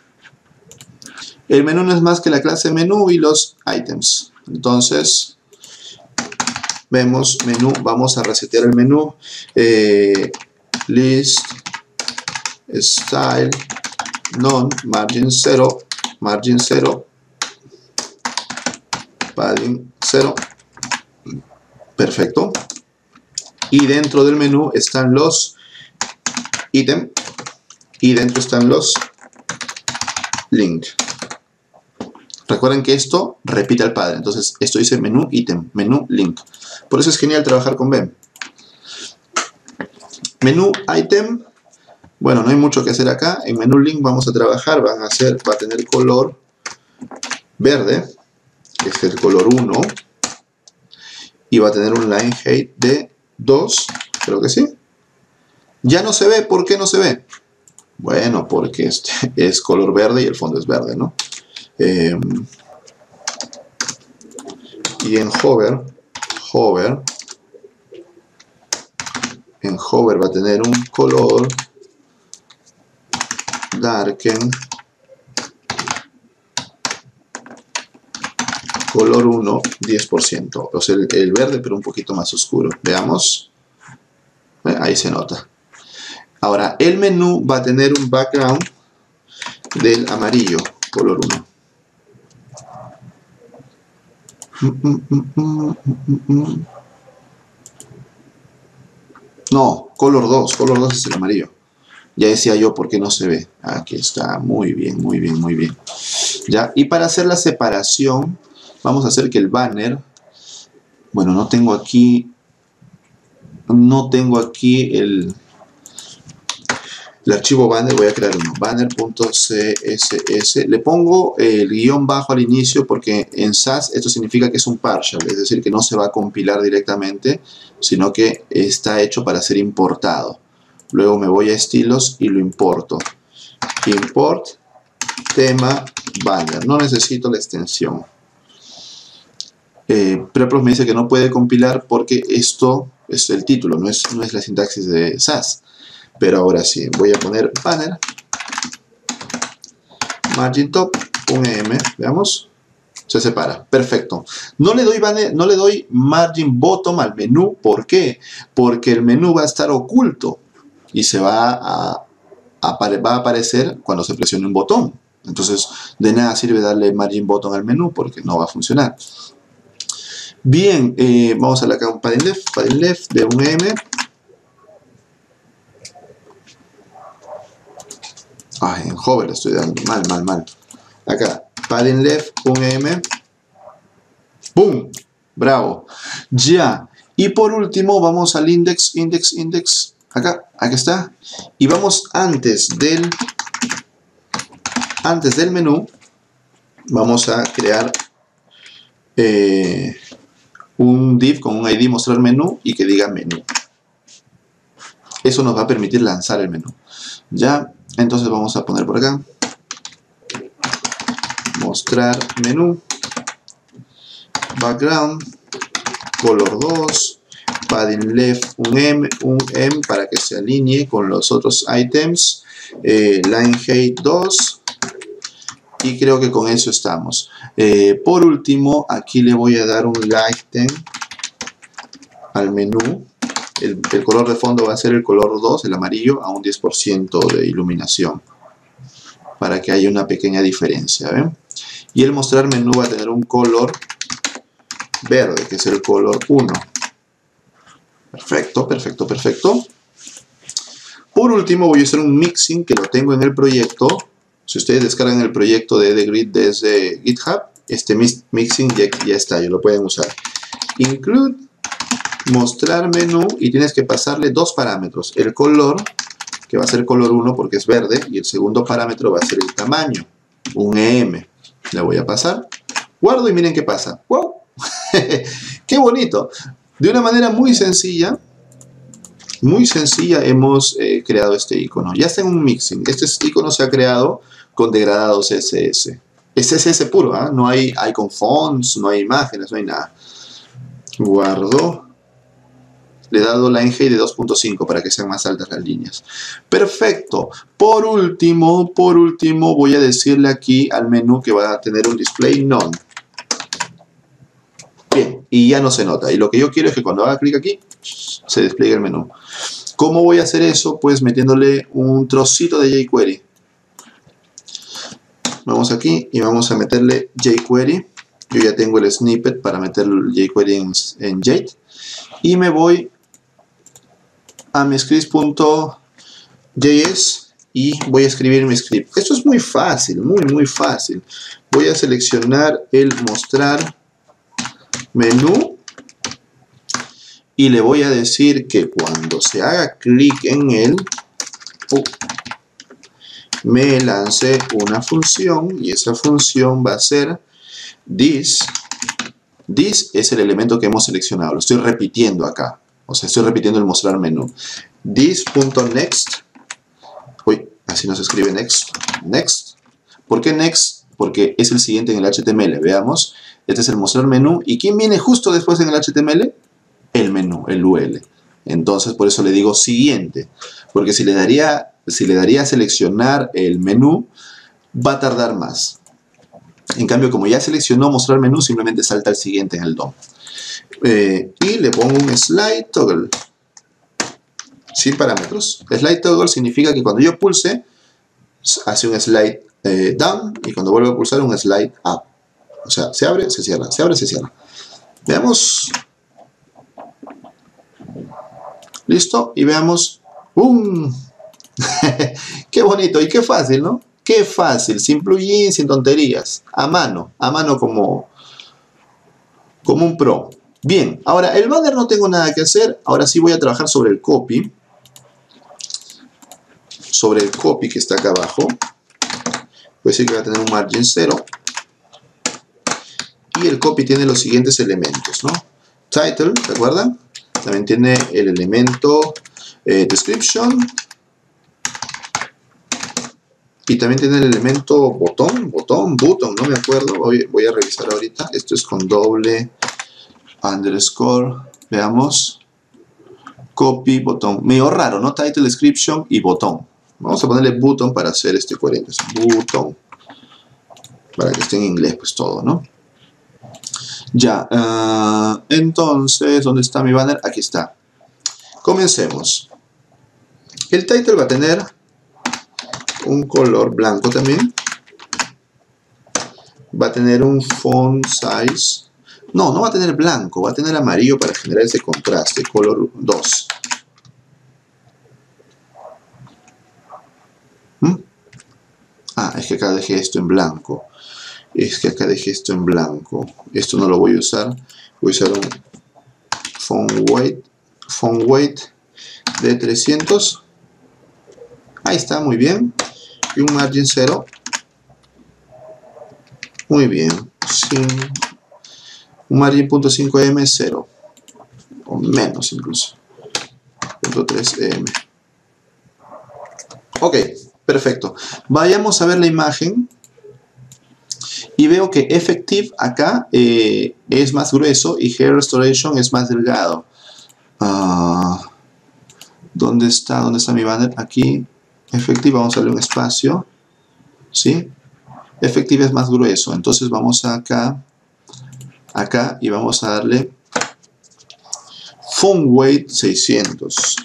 [SPEAKER 1] El menú no es más que la clase menú y los items. Entonces, vemos menú, vamos a resetear el menú. Eh, list, style, none, margin cero, margin cero, padding cero. Perfecto. Y dentro del menú están los ítems y dentro están los link. Recuerden que esto repite al padre. Entonces, esto dice menú ítem, menú link. Por eso es genial trabajar con B E M. Menú item. Bueno, no hay mucho que hacer acá. En menú link vamos a trabajar. Van a hacer, va a tener color verde, que es el color uno. Y va a tener un line height de dos. Creo que sí. Ya no se ve. ¿Por qué no se ve? Bueno, porque este es color verde y el fondo es verde, ¿no? Eh, y en hover, hover, en hover va a tener un color darken, color uno, diez por ciento. O sea, el, el verde pero un poquito más oscuro. Veamos. ¿Eh? Ahí se nota. Ahora, el menú va a tener un background del amarillo, color uno. No, color dos, color dos es el amarillo. Ya decía yo por qué no se ve. Aquí está, muy bien, muy bien, muy bien. ¿Ya? Y para hacer la separación, vamos a hacer que el banner, bueno, no tengo aquí, no tengo aquí el, el archivo banner, voy a crear uno, banner.css. Le pongo el guión bajo al inicio porque en Sass esto significa que es un partial, es decir, que no se va a compilar directamente, sino que está hecho para ser importado. Luego me voy a estilos y lo importo. Import tema banner. No necesito la extensión. Eh, Prepros me dice que no puede compilar porque esto es el título, no es, no es la sintaxis de Sass. Pero ahora sí, voy a poner banner, margin top, un em, veamos, se separa, perfecto. No le doy banner, no le doy margin bottom al menú, ¿por qué? Porque el menú va a estar oculto y se va a, a, va a aparecer cuando se presione un botón. Entonces, de nada sirve darle margin bottom al menú porque no va a funcionar. Bien, eh, vamos a darle acá un padding left, padding left de un em. Ay, en hover estoy dando mal, mal, mal. Acá, padding left, un em. ¡Boom! Bravo. Ya. Y por último, vamos al index, index, index. Acá, aquí está. Y vamos antes del, antes del menú. Vamos a crear eh, un div con un I D mostrar menú y que diga menú. Eso nos va a permitir lanzar el menú. Ya. Entonces vamos a poner por acá. Mostrar menú. Background. Color dos. Padding left un em, un em para que se alinee con los otros items. Eh, line height dos. Y creo que con eso estamos. Eh, por último, aquí le voy a dar un lighten al menú. El, el color de fondo va a ser el color dos, el amarillo, a un diez por ciento de iluminación. Para que haya una pequeña diferencia. ¿Ven? Y el mostrar menú va a tener un color verde, que es el color uno. Perfecto, perfecto, perfecto. Por último, voy a hacer un mixing que lo tengo en el proyecto. Si ustedes descargan el proyecto de EdGrid desde GitHub, este mixing ya, ya está, ya lo pueden usar. Include, mostrar menú, y tienes que pasarle dos parámetros. El color, que va a ser color uno porque es verde, y el segundo parámetro va a ser el tamaño, un E M. Le voy a pasar, guardo y miren qué pasa. ¡Wow! ¡Qué bonito! De una manera muy sencilla, muy sencilla hemos eh, creado este icono. Ya está en un mixing. Este icono se ha creado con degradados C S S. Es C S S puro, ¿eh? No hay icon fonts, no hay imágenes, no hay nada. Guardo. Le he dado la N G de dos punto cinco para que sean más altas las líneas. Perfecto. Por último, por último, voy a decirle aquí al menú que va a tener un display none. Bien, y ya no se nota. Y lo que yo quiero es que cuando haga clic aquí, se despliegue el menú. ¿Cómo voy a hacer eso? Pues metiéndole un trocito de jQuery. Vamos aquí y vamos a meterle jQuery. Yo ya tengo el snippet para meter el jQuery en, en Jade. Y me voy a mi script punto J S y voy a escribir mi script. Esto es muy fácil, muy muy fácil. Voy a seleccionar el mostrar menú y le voy a decir que cuando se haga clic en él, uh, me lance una función, y esa función va a ser this. This es el elemento que hemos seleccionado. Lo estoy repitiendo acá. O sea, estoy repitiendo el mostrar menú. This.next. Uy, así no se escribe next. Next. ¿Por qué next? Porque es el siguiente en el H T M L. Veamos. Este es el mostrar menú. ¿Y quién viene justo después en el H T M L? El menú, el U L. Entonces, por eso le digo siguiente. Porque si le daría, si le daría a seleccionar el menú, va a tardar más. En cambio, como ya seleccionó mostrar menú, simplemente salta al siguiente en el D O M. Eh, y le pongo un slide toggle. Sin parámetros. Slide toggle significa que cuando yo pulse, hace un slide eh, down, y cuando vuelvo a pulsar, un slide up. O sea, se abre, se cierra, se abre, se cierra. Veamos. Listo. Y veamos. ¡Bum! ¡Qué bonito! Y qué fácil, ¿no? Qué fácil, sin plugin, sin tonterías. A mano, a mano como, como un pro. Bien, ahora el banner no tengo nada que hacer. Ahora sí voy a trabajar sobre el copy. Sobre el copy que está acá abajo. Voy a decir que va a tener un margin cero. Y el copy tiene los siguientes elementos, ¿no? Title, ¿se acuerdan? También tiene el elemento eh, description. Y también tiene el elemento botón, botón, button, no me acuerdo. Voy, voy a revisar ahorita. Esto es con doble underscore. Veamos. Copy, botón. Medio raro, ¿no? Title, description y botón. Vamos a ponerle button para hacer este coherente. Button. Para que esté en inglés, pues todo, ¿no? Ya. Uh, entonces, ¿dónde está mi banner? Aquí está. Comencemos. El title va a tener un color blanco también. Va a tener un font size. No, no va a tener blanco, va a tener amarillo para generar ese contraste. Color dos. ¿Mm? Ah, es que acá dejé esto en blanco. Es que acá dejé esto en blanco. Esto no lo voy a usar. Voy a usar un font weight, font weight de trescientos. Ahí está, muy bien. Y un margin cero. Muy bien. Sin un margin punto cinco em cero. O menos incluso. punto tres em. Ok, perfecto. Vayamos a ver la imagen. Y veo que Effective acá eh, es más grueso y Hair Restoration es más delgado. Uh, ¿Dónde está? ¿Dónde está mi banner? Aquí. Effective, vamos a darle un espacio. ¿Sí? Effective es más grueso. Entonces vamos acá. Acá y vamos a darle Font Weight seiscientos.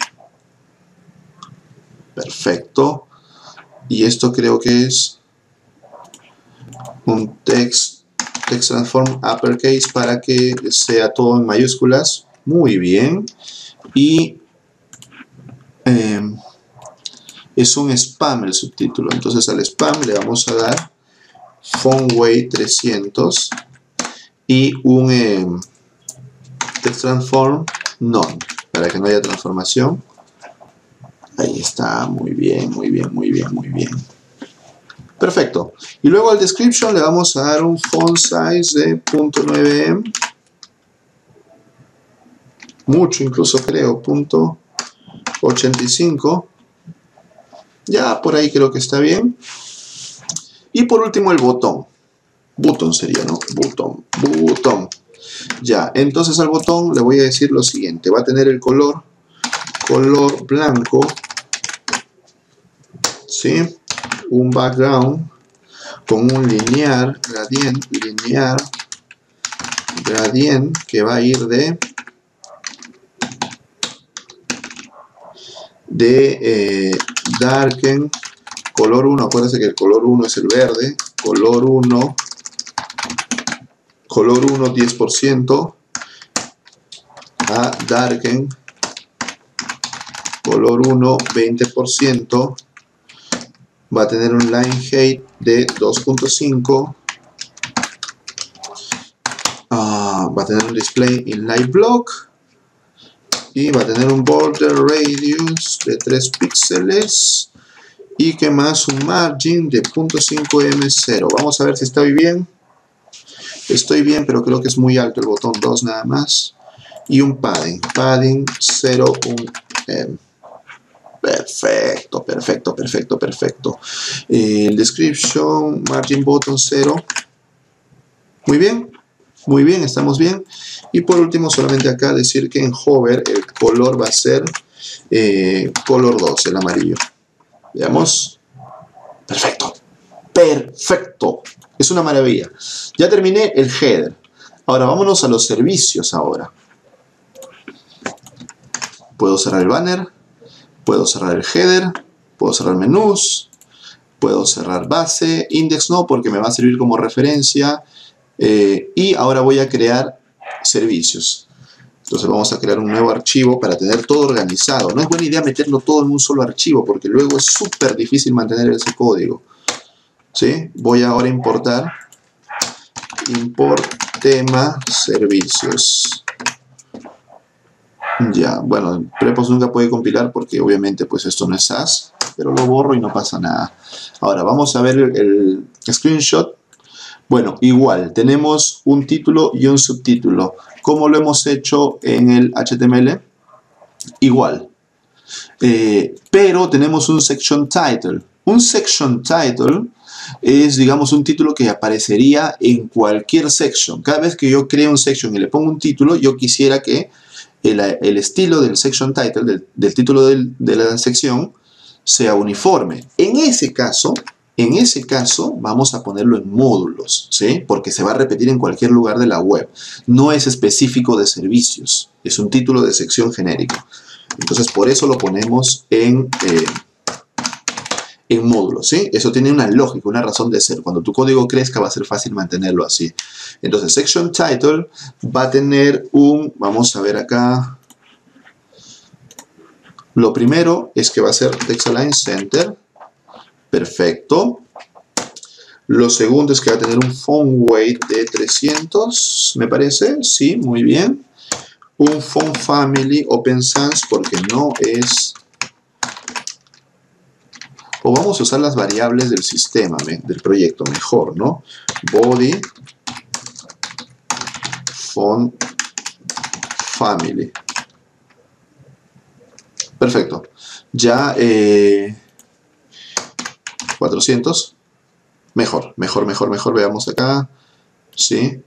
[SPEAKER 1] Perfecto. Y esto creo que es un text, text transform uppercase para que sea todo en mayúsculas. Muy bien. Y eh, es un spam el subtítulo. Entonces al spam le vamos a dar font weight trescientos y un eh, text transform none, para que no haya transformación. Ahí está, muy bien, muy bien, muy bien, muy bien. Perfecto. Y luego al description le vamos a dar un font size de punto nueve em. Mucho incluso creo, punto ochenta y cinco. Ya por ahí creo que está bien. Y por último el botón. Button sería, ¿no? Botón, botón. Ya, entonces al botón le voy a decir lo siguiente. Va a tener el color, color blanco. ¿Sí? Un background con un linear, gradient, linear, gradient que va a ir de de eh, darken, color uno, acuérdense que el color uno es el verde, color uno, color uno diez por ciento, a darken, color uno veinte por ciento, va a tener un line height de dos punto cinco, uh, va a tener un display inline block y va a tener un border radius de tres píxeles y que más un margin de punto cinco eme cero. Vamos a ver si estoy bien. Estoy bien, pero creo que es muy alto el botón dos nada más. Y un padding, padding cero punto uno em. Perfecto, perfecto, perfecto, perfecto. El description, margin button cero. Muy bien, muy bien, estamos bien. Y por último, solamente acá decir que en hover el color va a ser eh, color dos, el amarillo. Veamos. Perfecto, perfecto. Es una maravilla. Ya terminé el header. Ahora vámonos a los servicios ahora. Puedo cerrar el banner. Puedo cerrar el header, puedo cerrar menús, puedo cerrar base, index no porque me va a servir como referencia eh, y ahora voy a crear servicios. Entonces vamos a crear un nuevo archivo para tener todo organizado. No es buena idea meterlo todo en un solo archivo porque luego es súper difícil mantener ese código. ¿Sí? Voy ahora a importar import tema servicios. Ya, bueno, Prepos nunca puede compilar porque obviamente pues esto no es Sass, pero lo borro y no pasa nada. Ahora vamos a ver el, el screenshot. Bueno, igual, tenemos un título y un subtítulo. ¿Cómo lo hemos hecho en el H T M L? Igual. Eh, pero tenemos un section title. Un section title es, digamos, un título que aparecería en cualquier section. Cada vez que yo creo un section y le pongo un título, yo quisiera que El, el estilo del section title, del, del título del, de la sección, sea uniforme. En ese caso, en ese caso, vamos a ponerlo en módulos, ¿sí? Porque se va a repetir en cualquier lugar de la web. No es específico de servicios, es un título de sección genérico. Entonces, por eso lo ponemos en, eh, en módulos, ¿sí? Eso tiene una lógica, una razón de ser. Cuando tu código crezca va a ser fácil mantenerlo así. Entonces, section title va a tener un, vamos a ver acá, lo primero es que va a ser text align center, perfecto. Lo segundo es que va a tener un font weight de trescientos, me parece, sí, muy bien. Un font family open sans porque no es... O vamos a usar las variables del sistema, del proyecto, mejor, ¿no? Body, font, family. Perfecto. Ya, eh, cuatrocientos. Mejor, mejor, mejor, mejor. Veamos acá. Sí.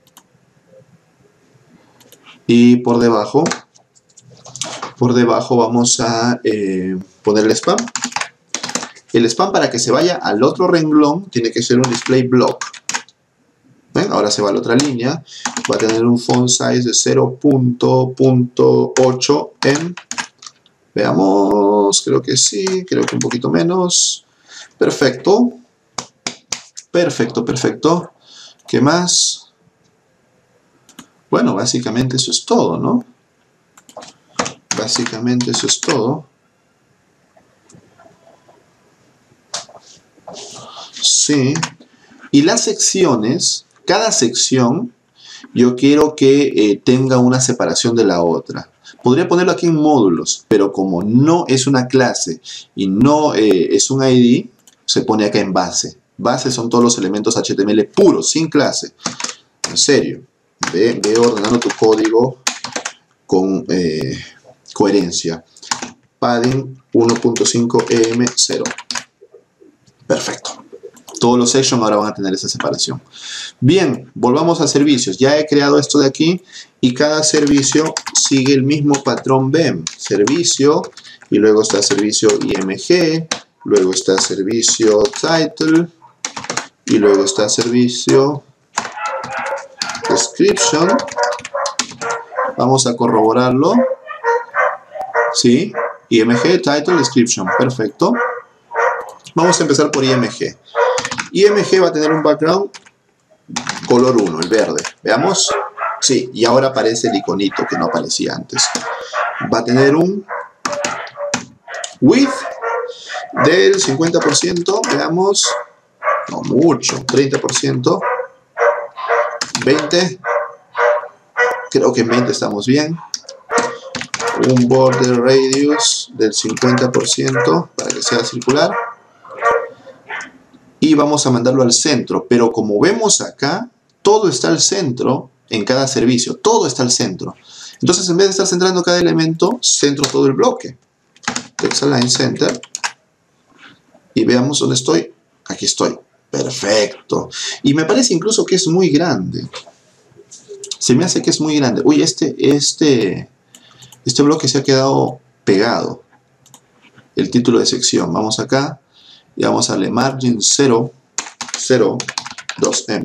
[SPEAKER 1] Y por debajo, por debajo vamos a eh, poner el spam. El spam, para que se vaya al otro renglón, tiene que ser un display block. ¿Ven? Ahora se va a la otra línea. Va a tener un font size de cero punto ocho em. Veamos, creo que sí, creo que un poquito menos. Perfecto. Perfecto, perfecto. ¿Qué más? Bueno, básicamente eso es todo, ¿no? Básicamente eso es todo. Sí. Y las secciones, cada sección, yo quiero que eh, tenga una separación de la otra. Podría ponerlo aquí en módulos, pero como no es una clase y no eh, es un I D, se pone acá en base. Base son todos los elementos H T M L puros, sin clase. En serio, ve, ve ordenando tu código con eh, coherencia. Padding uno punto cinco E M cero. Perfecto. Todos los sections ahora van a tener esa separación. Bien, volvamos a servicios. Ya he creado esto de aquí y cada servicio sigue el mismo patrón B E M. Servicio, y luego está servicio I M G, luego está servicio title, y luego está servicio description. Vamos a corroborarlo. Sí, I M G, title, description. Perfecto. Vamos a empezar por I M G. I M G va a tener un background color uno, el verde. Veamos. Sí, y ahora aparece el iconito que no aparecía antes. Va a tener un width del cincuenta por ciento. Veamos. No mucho, treinta por ciento. veinte. Creo que en veinte estamos bien. Un border radius del cincuenta por ciento para que sea circular. Y vamos a mandarlo al centro, pero como vemos acá, todo está al centro en cada servicio, todo está al centro. Entonces, en vez de estar centrando cada elemento, centro todo el bloque. Text Align Center. Y veamos dónde estoy. Aquí estoy. Perfecto. Y me parece incluso que es muy grande. Se me hace que es muy grande. Uy, este, este, este bloque se ha quedado pegado. El título de sección. Vamos acá. Y vamos a darle margin cero, cero, dos M.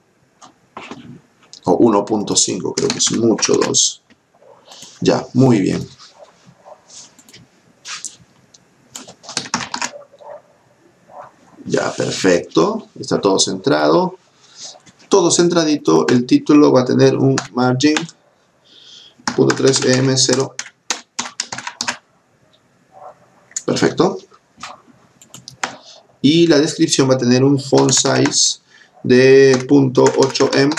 [SPEAKER 1] O uno punto cinco, creo que es mucho, dos. Ya, muy bien. Ya, perfecto. Está todo centrado. Todo centradito. El título va a tener un margin punto tres M cero. Perfecto. Y la descripción va a tener un font size de punto ocho M,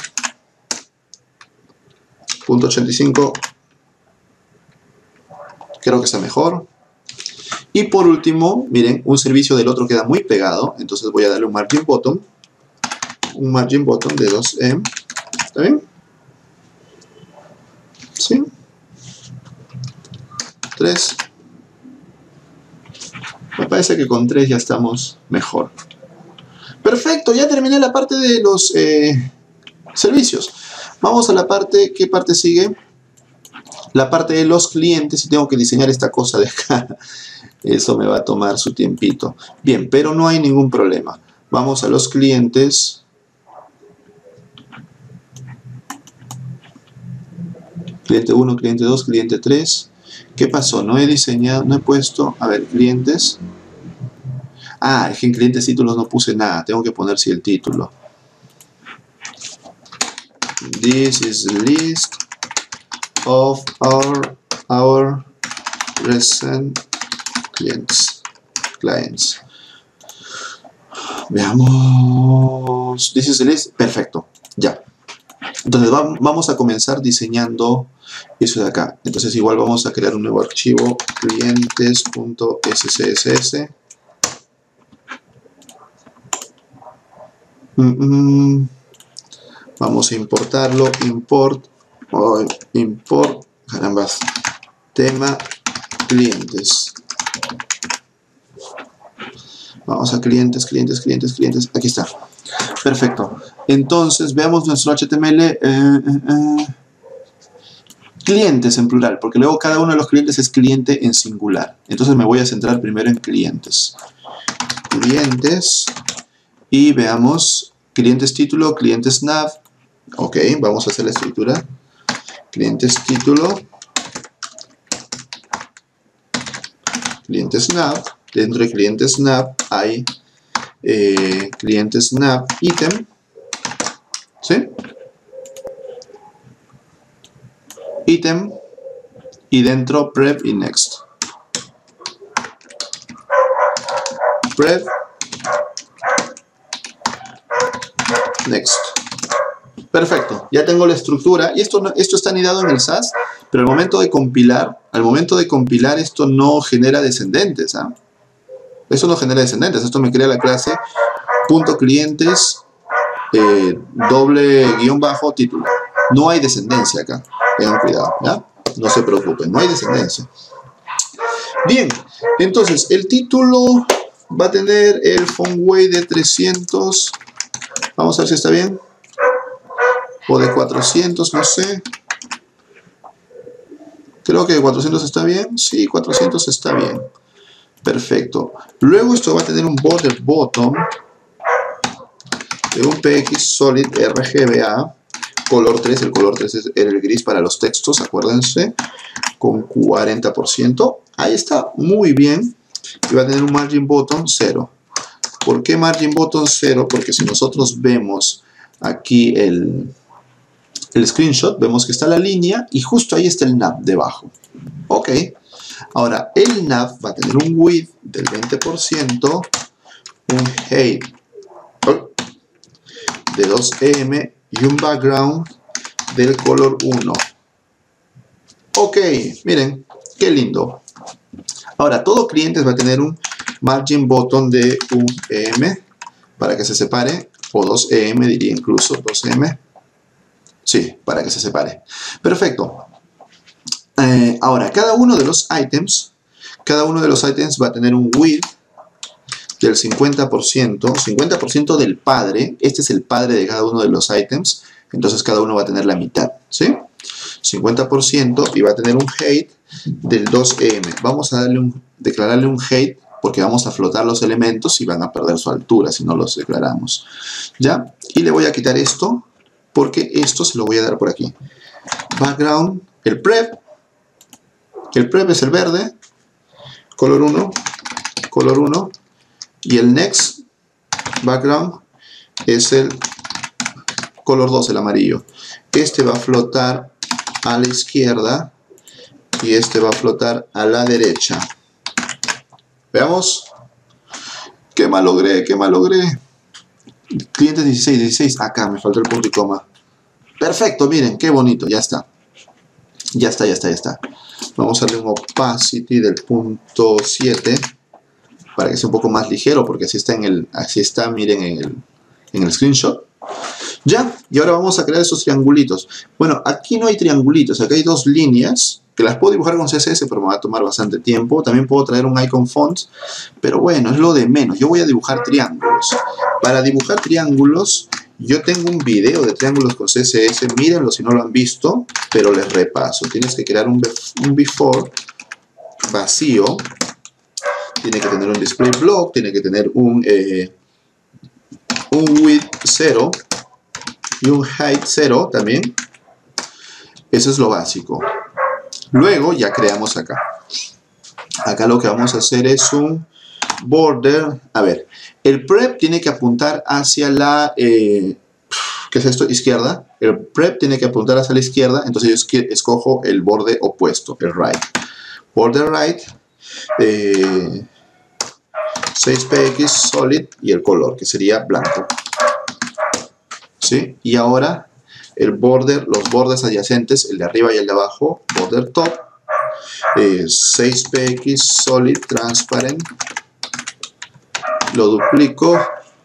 [SPEAKER 1] punto ochenta y cinco. Creo que está mejor. Y por último, miren, un servicio del otro queda muy pegado. Entonces voy a darle un margin bottom. Un margin bottom de dos M. ¿Está bien? ¿Sí? tres. Me parece que con tres ya estamos mejor. Perfecto, ya terminé la parte de los eh, servicios. Vamos a la parte, ¿qué parte sigue? La parte de los clientes, y tengo que diseñar esta cosa de acá. Eso me va a tomar su tiempito. Bien, pero no hay ningún problema. Vamos a los clientes. Cliente uno, cliente dos, cliente tres. ¿Qué pasó? No he diseñado, no he puesto, a ver, clientes. Ah, es que en clientes títulos no puse nada. Tengo que poner sí el título. This is the list of our, our recent clients. Clients. Veamos. This is the list. Perfecto. Ya. Entonces va, vamos a comenzar diseñando eso de acá. Entonces igual vamos a crear un nuevo archivo, clientes.scss. Mm -mm. Vamos a importarlo. Import. Oh, import. Caramba. Tema clientes. Vamos a clientes, clientes, clientes, clientes. Aquí está. Perfecto. Entonces veamos nuestro H T M L. Eh, eh, eh. Clientes en plural, porque luego cada uno de los clientes es cliente en singular. Entonces me voy a centrar primero en clientes. Clientes. Y veamos. Clientes título, clientes nav. Ok, vamos a hacer la estructura. Clientes título. Clientes nav. Dentro de clientes nav hay eh, clientes nav item. ¿Sí? Item. Y dentro prep y next. Prep next. Perfecto, ya tengo la estructura y esto, no, esto está anidado en el S A S, pero al momento de compilar, al momento de compilar esto no genera descendentes, ¿ah? Eso no genera descendentes, esto me crea la clase punto clientes eh, doble guión bajo título. No hay descendencia acá, tengan cuidado, ¿ya? No se preocupen, no hay descendencia. Bien, entonces el título va a tener el font weight de trescientos, vamos a ver si está bien, o de cuatrocientos, no sé. Creo que cuatrocientos está bien, sí, cuatrocientos está bien. Perfecto. Luego esto va a tener un border bottom de un P X Solid R G B A, color tres, el color tres es el gris para los textos, acuérdense, con cuarenta por ciento. Ahí está, muy bien. Y va a tener un margin bottom cero. ¿Por qué margin bottom cero? Porque si nosotros vemos aquí el, el screenshot, vemos que está la línea y justo ahí está el nav debajo. Ok. Ahora, el nav va a tener un width del veinte por ciento, un height de dos eme y un background del color uno. Ok, miren, qué lindo. Ahora, todo cliente va a tener un margin bottom de un eme para que se separe, o dos eme, diría incluso, dos eme. Sí, para que se separe. Perfecto. Eh, ahora, cada uno de los items, cada uno de los items va a tener un width del cincuenta por ciento, cincuenta por ciento del padre. Este es el padre de cada uno de los items, entonces cada uno va a tener la mitad, ¿sí? cincuenta por ciento y va a tener un height del dos eme. Vamos a darle un, declararle un height porque vamos a flotar los elementos y van a perder su altura si no los declaramos, ¿ya? Y le voy a quitar esto porque esto se lo voy a dar por aquí. Background, el prep. El prep es el verde, color uno, color uno, y el next background es el color dos, el amarillo. Este va a flotar a la izquierda y este va a flotar a la derecha. Veamos. ¿Qué mal logré? ¿Qué mal logré? Clientes dieciséis, dieciséis, acá me faltó el punto y coma. Perfecto, miren, qué bonito, ya está. Ya está, ya está, ya está. Vamos a darle un opacity del punto siete para que sea un poco más ligero, porque así está, en el, así está, miren, en el, en el screenshot. Ya, y ahora vamos a crear esos triangulitos. Bueno, aquí no hay triangulitos, acá hay dos líneas, que las puedo dibujar con C S S, pero me va a tomar bastante tiempo. También puedo traer un icon font, pero bueno, es lo de menos. Yo voy a dibujar triángulos. Para dibujar triángulos, yo tengo un video de triángulos con C S S, mírenlo si no lo han visto, pero les repaso. Tienes que crear un, un before vacío, tiene que tener un display block, tiene que tener un, eh, un width cero y un height cero también. Eso es lo básico. Luego ya creamos acá. Acá lo que vamos a hacer es un border. A ver, el prep tiene que apuntar hacia la, eh, ¿qué es esto? Izquierda. El prep tiene que apuntar hacia la izquierda, entonces yo escojo el borde opuesto, el right. Border right, eh, seis P X solid y el color, que sería blanco. ¿Sí? Y ahora el border, los bordes adyacentes, el de arriba y el de abajo, border top, eh, seis P X solid transparent. Lo duplico.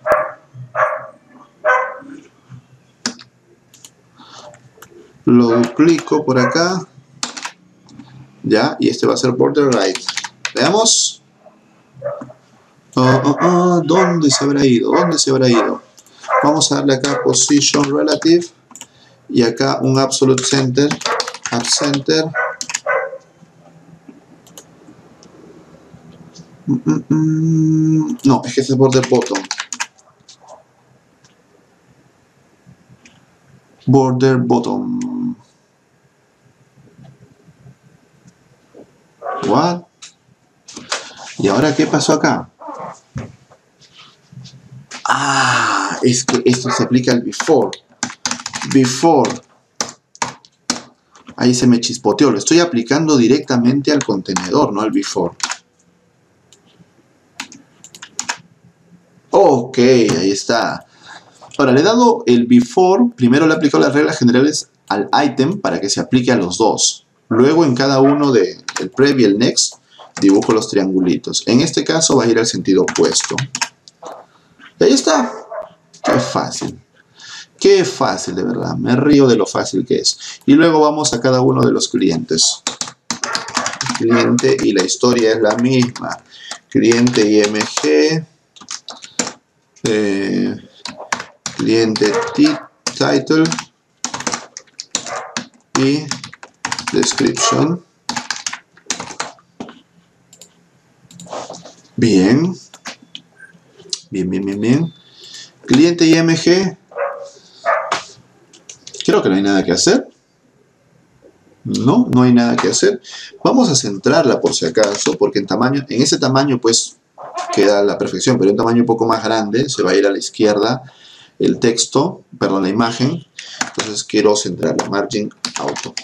[SPEAKER 1] Lo duplico por acá. Ya, y este va a ser border right. Veamos. Oh, oh, oh, ¿dónde se habrá ido? ¿Dónde se habrá ido? Vamos a darle acá position relative. Y acá un absolute center. Up center. Mm, mm, mm. No, es que este es border bottom. Border bottom. What? ¿Y ahora qué pasó acá? Ah, es que esto se aplica al before. Before. Ahí se me chispoteó. Lo estoy aplicando directamente al contenedor, no al before. Ok, ahí está. Ahora, le he dado el before, primero le he aplicado las reglas generales al item para que se aplique a los dos. Luego en cada uno de el prev y el next dibujo los triangulitos. En este caso va a ir al sentido opuesto. Y ahí está. Qué fácil. Qué fácil, de verdad. Me río de lo fácil que es. Y luego vamos a cada uno de los clientes. Cliente y la historia es la misma. Cliente I M G. Eh, cliente title. Y description. Bien. Bien, bien, bien, bien. Cliente I M G. Creo que no hay nada que hacer. No, no hay nada que hacer. Vamos a centrarla por si acaso, porque en tamaño, en ese tamaño pues queda a la perfección, pero en un tamaño un poco más grande se va a ir a la izquierda el texto, perdón, la imagen. Entonces quiero centrarla. Margin auto.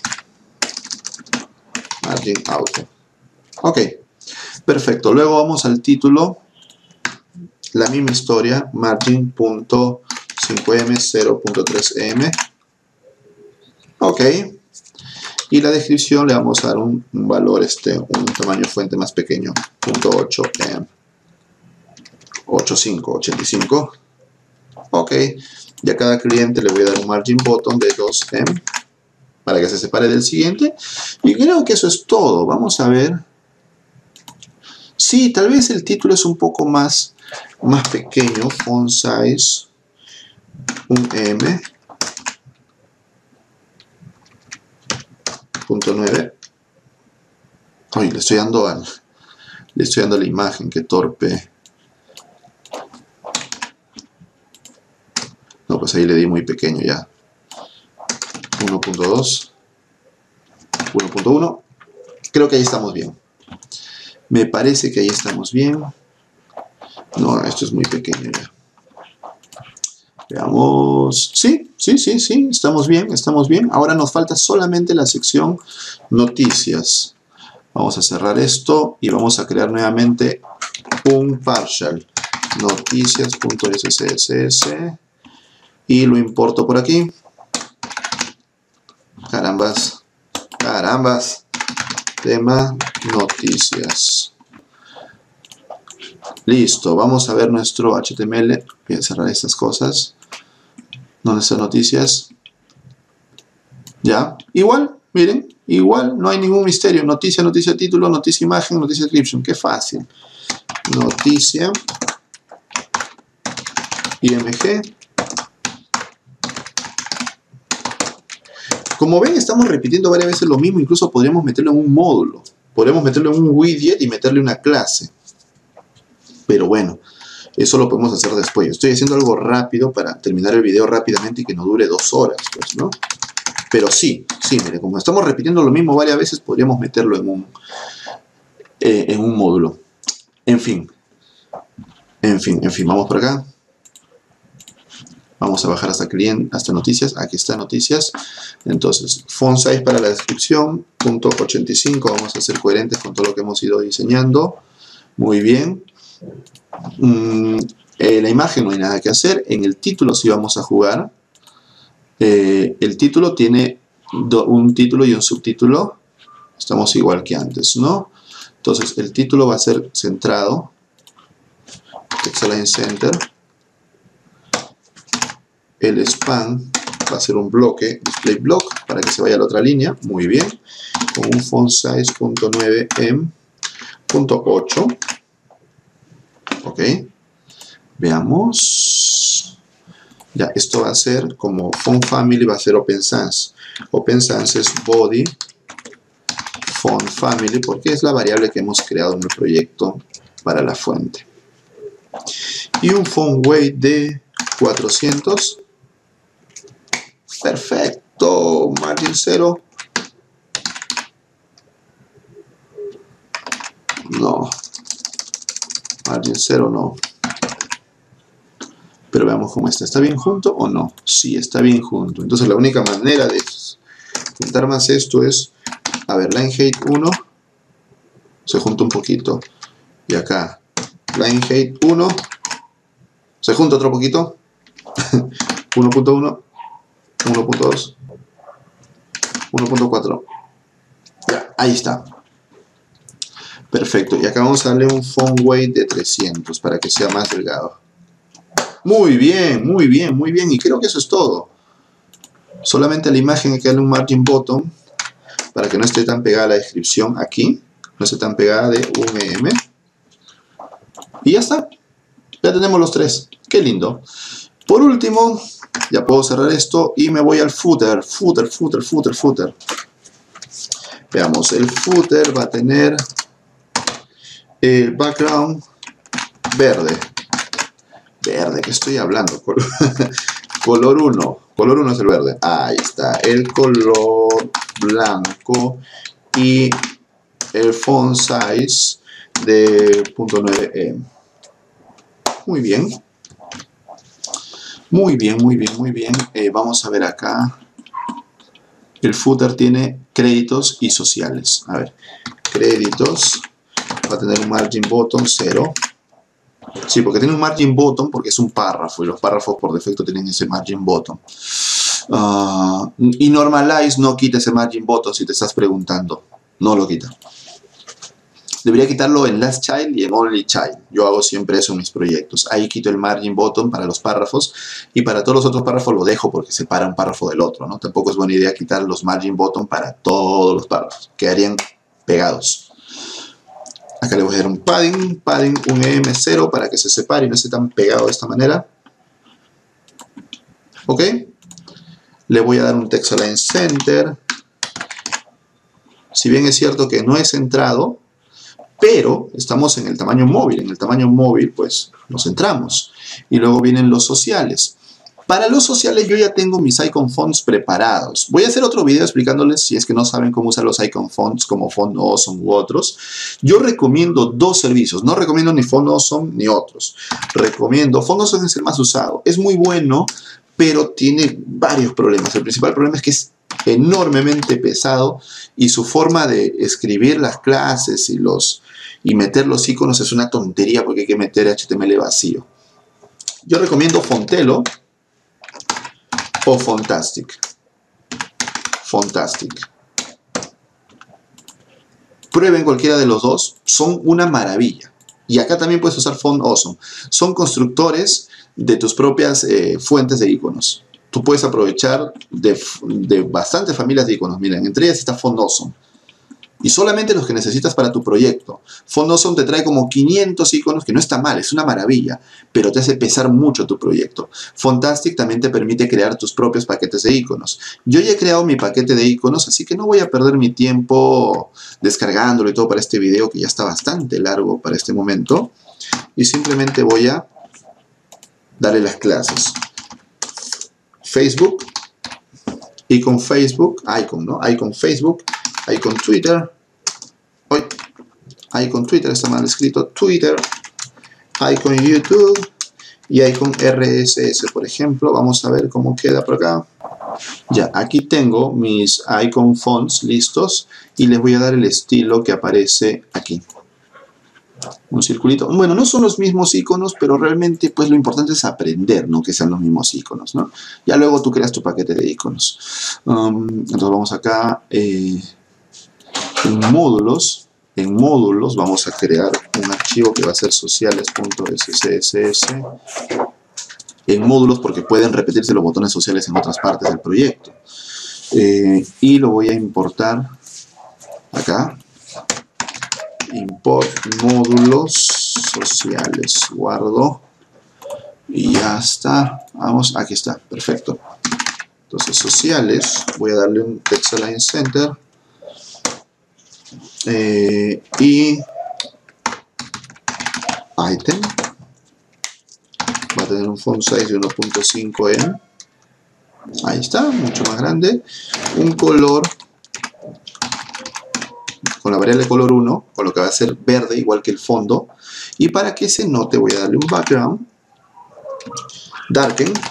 [SPEAKER 1] Margin auto. Ok, perfecto. Luego vamos al título. La misma historia. Margin punto cinco eme cero punto tres eme. Ok. Y la descripción le vamos a dar un, un valor, este, un tamaño fuente más pequeño. punto ocho eme. ochenta y cinco, ochenta y cinco. Ok. Y a cada cliente le voy a dar un margin bottom de dos eme para que se separe del siguiente. Y creo que eso es todo. Vamos a ver. Sí, tal vez el título es un poco más, más pequeño. Font size un eme. punto nueve. Uy, le estoy dando al, le estoy dando la imagen, qué torpe. No, pues ahí le di muy pequeño ya. uno punto dos. uno punto uno. Creo que ahí estamos bien. Me parece que ahí estamos bien. No, esto es muy pequeño ya. Veamos. Sí, sí, sí, sí. Estamos bien, estamos bien. Ahora nos falta solamente la sección noticias. Vamos a cerrar esto y vamos a crear nuevamente un partial. Noticias.scss. Y lo importo por aquí. Carambas. Carambas. Tema noticias. Listo. Vamos a ver nuestro H T M L. Voy a cerrar estas cosas. ¿Dónde están noticias? Ya. Igual. Miren. Igual. No hay ningún misterio. Noticia, noticia, título, noticia, imagen, noticia, description. Qué fácil. Noticia. I M G. Como ven, estamos repitiendo varias veces lo mismo. Incluso podríamos meterlo en un módulo. Podríamos meterlo en un widget y meterle una clase. Pero bueno, eso lo podemos hacer después. Estoy haciendo algo rápido para terminar el video rápidamente y que no dure dos horas, pues, ¿no? Pero sí, sí, mire, como estamos repitiendo lo mismo varias veces, podríamos meterlo en un, eh, en un módulo. En fin. En fin, en fin, vamos por acá. Vamos a bajar hasta cliente, hasta noticias. Aquí está noticias. Entonces, font size para la descripción, punto ochenta y cinco. Vamos a ser coherentes con todo lo que hemos ido diseñando. Muy bien. Mm, eh, la imagen no hay nada que hacer. En el título sí vamos a jugar. Eh, el título tiene do, un título y un subtítulo. Estamos igual que antes, ¿no? Entonces, el título va a ser centrado. Text-Align Center. El span va a ser un bloque, display block, para que se vaya a la otra línea. Muy bien. Con un font size punto nueve eme punto ocho. Ok. Veamos. Ya, esto va a ser como font family, va a ser Open Sans. Open Sans es body font family, porque es la variable que hemos creado en el proyecto para la fuente. Y un font weight de cuatrocientos. Perfecto. Margin cero. No. Margin cero no. Pero veamos cómo está. ¿Está bien junto o no? Sí, está bien junto. Entonces la única manera de juntar más esto es, a ver, line height uno se junta un poquito. Y acá, line height uno se junta otro poquito. uno punto uno, uno punto dos, uno punto cuatro. Ya, ahí está. Perfecto. Y acá vamos a darle un font weight de trescientos para que sea más delgado. Muy bien, muy bien, muy bien. Y creo que eso es todo. Solamente a la imagen hay que darle un margin bottom para que no esté tan pegada la descripción aquí. No esté tan pegada de U M M. Y ya está. Ya tenemos los tres. Qué lindo. Por último, ya puedo cerrar esto y me voy al footer. Footer, footer, footer, footer. Veamos, el footer va a tener el background verde. Verde, ¿qué estoy hablando? Color uno. Color uno es el verde. Ahí está. El color blanco y el font size de punto nueve E. Muy bien. Muy bien, muy bien, muy bien. Eh, vamos a ver acá. El footer tiene créditos y sociales. A ver, créditos. Va a tener un margin bottom cero. Sí, porque tiene un margin bottom porque es un párrafo. Y los párrafos por defecto tienen ese margin bottom. Uh, y normalize no quita ese margin bottom si te estás preguntando. No lo quita. Debería quitarlo en last child y en only child. Yo hago siempre eso en mis proyectos. Ahí quito el margin bottom para los párrafos y para todos los otros párrafos lo dejo porque separa un párrafo del otro, ¿no? Tampoco es buena idea quitar los margin bottom para todos los párrafos. Quedarían pegados. Acá le voy a dar un padding, padding un E M cero para que se separe y no esté tan pegado de esta manera. ¿Ok? Le voy a dar un text align center. Si bien es cierto que no es centrado, pero estamos en el tamaño móvil. En el tamaño móvil, pues, nos centramos. Y luego vienen los sociales. Para los sociales yo ya tengo mis icon fonts preparados. Voy a hacer otro video explicándoles si es que no saben cómo usar los icon fonts como Font Awesome u otros. Yo recomiendo dos servicios. No recomiendo ni Font Awesome ni otros. Recomiendo, Font Awesome es el más usado. Es muy bueno, pero tiene varios problemas. El principal problema es que es enormemente pesado y su forma de escribir las clases y, los, y meter los iconos es una tontería porque hay que meter H T M L vacío. Yo recomiendo Fontelo o Fontastic. Fontastic. Prueben cualquiera de los dos, son una maravilla. Y acá también puedes usar Font Awesome. Son constructores de tus propias eh, fuentes de iconos. Tú puedes aprovechar de, de bastantes familias de iconos. Miren, entre ellas está Font Awesome. Y solamente los que necesitas para tu proyecto. Font Awesome te trae como quinientos iconos, que no está mal, es una maravilla, pero te hace pesar mucho tu proyecto. Fontastic también te permite crear tus propios paquetes de iconos. Yo ya he creado mi paquete de iconos, así que no voy a perder mi tiempo descargándolo y todo para este video, que ya está bastante largo para este momento. Y simplemente voy a darle las clases. Facebook, icon Facebook, icon, ¿no? Icon Facebook, icon Twitter, hoy, icon Twitter, está mal escrito, Twitter, icon YouTube y icon R S S, por ejemplo. Vamos a ver cómo queda por acá. Ya, aquí tengo mis icon fonts listos y les voy a dar el estilo que aparece aquí. Un circulito. Bueno, no son los mismos iconos, pero realmente pues lo importante es aprender, no que sean los mismos iconos, ¿no? Ya luego tú creas tu paquete de iconos. Um, entonces vamos acá eh, en módulos. En módulos vamos a crear un archivo que va a ser sociales.scss. En módulos porque pueden repetirse los botones sociales en otras partes del proyecto. Eh, y lo voy a importar acá. Import módulos sociales, guardo y ya está. Vamos, aquí está, perfecto. Entonces sociales, voy a darle un text align center eh, y item va a tener un font size de uno punto cinco M. Ahí está, mucho más grande. Un color con la variable color uno, con lo que va a ser verde igual que el fondo, y para que se note voy a darle un background, darken,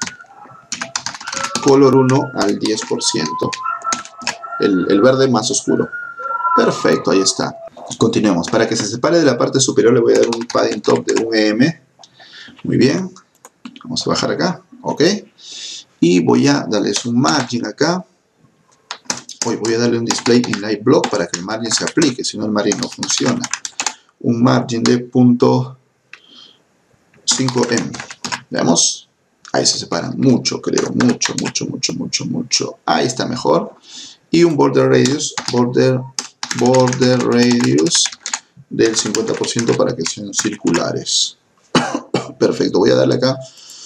[SPEAKER 1] color uno al diez por ciento, el, el verde más oscuro. Perfecto, ahí está. Continuemos. Para que se separe de la parte superior le voy a dar un padding top de un E M. Muy bien, vamos a bajar acá, ¿ok? Y voy a darles un margin acá. Hoy voy a darle un display inline block para que el margin se aplique, si no el margin no funciona. Un margin de punto cinco eme. Veamos. Ahí se separan mucho, creo. Mucho, mucho, mucho, mucho, mucho. Ahí está mejor. Y un border radius, border, border radius del cincuenta por ciento para que sean circulares. Perfecto. Voy a darle acá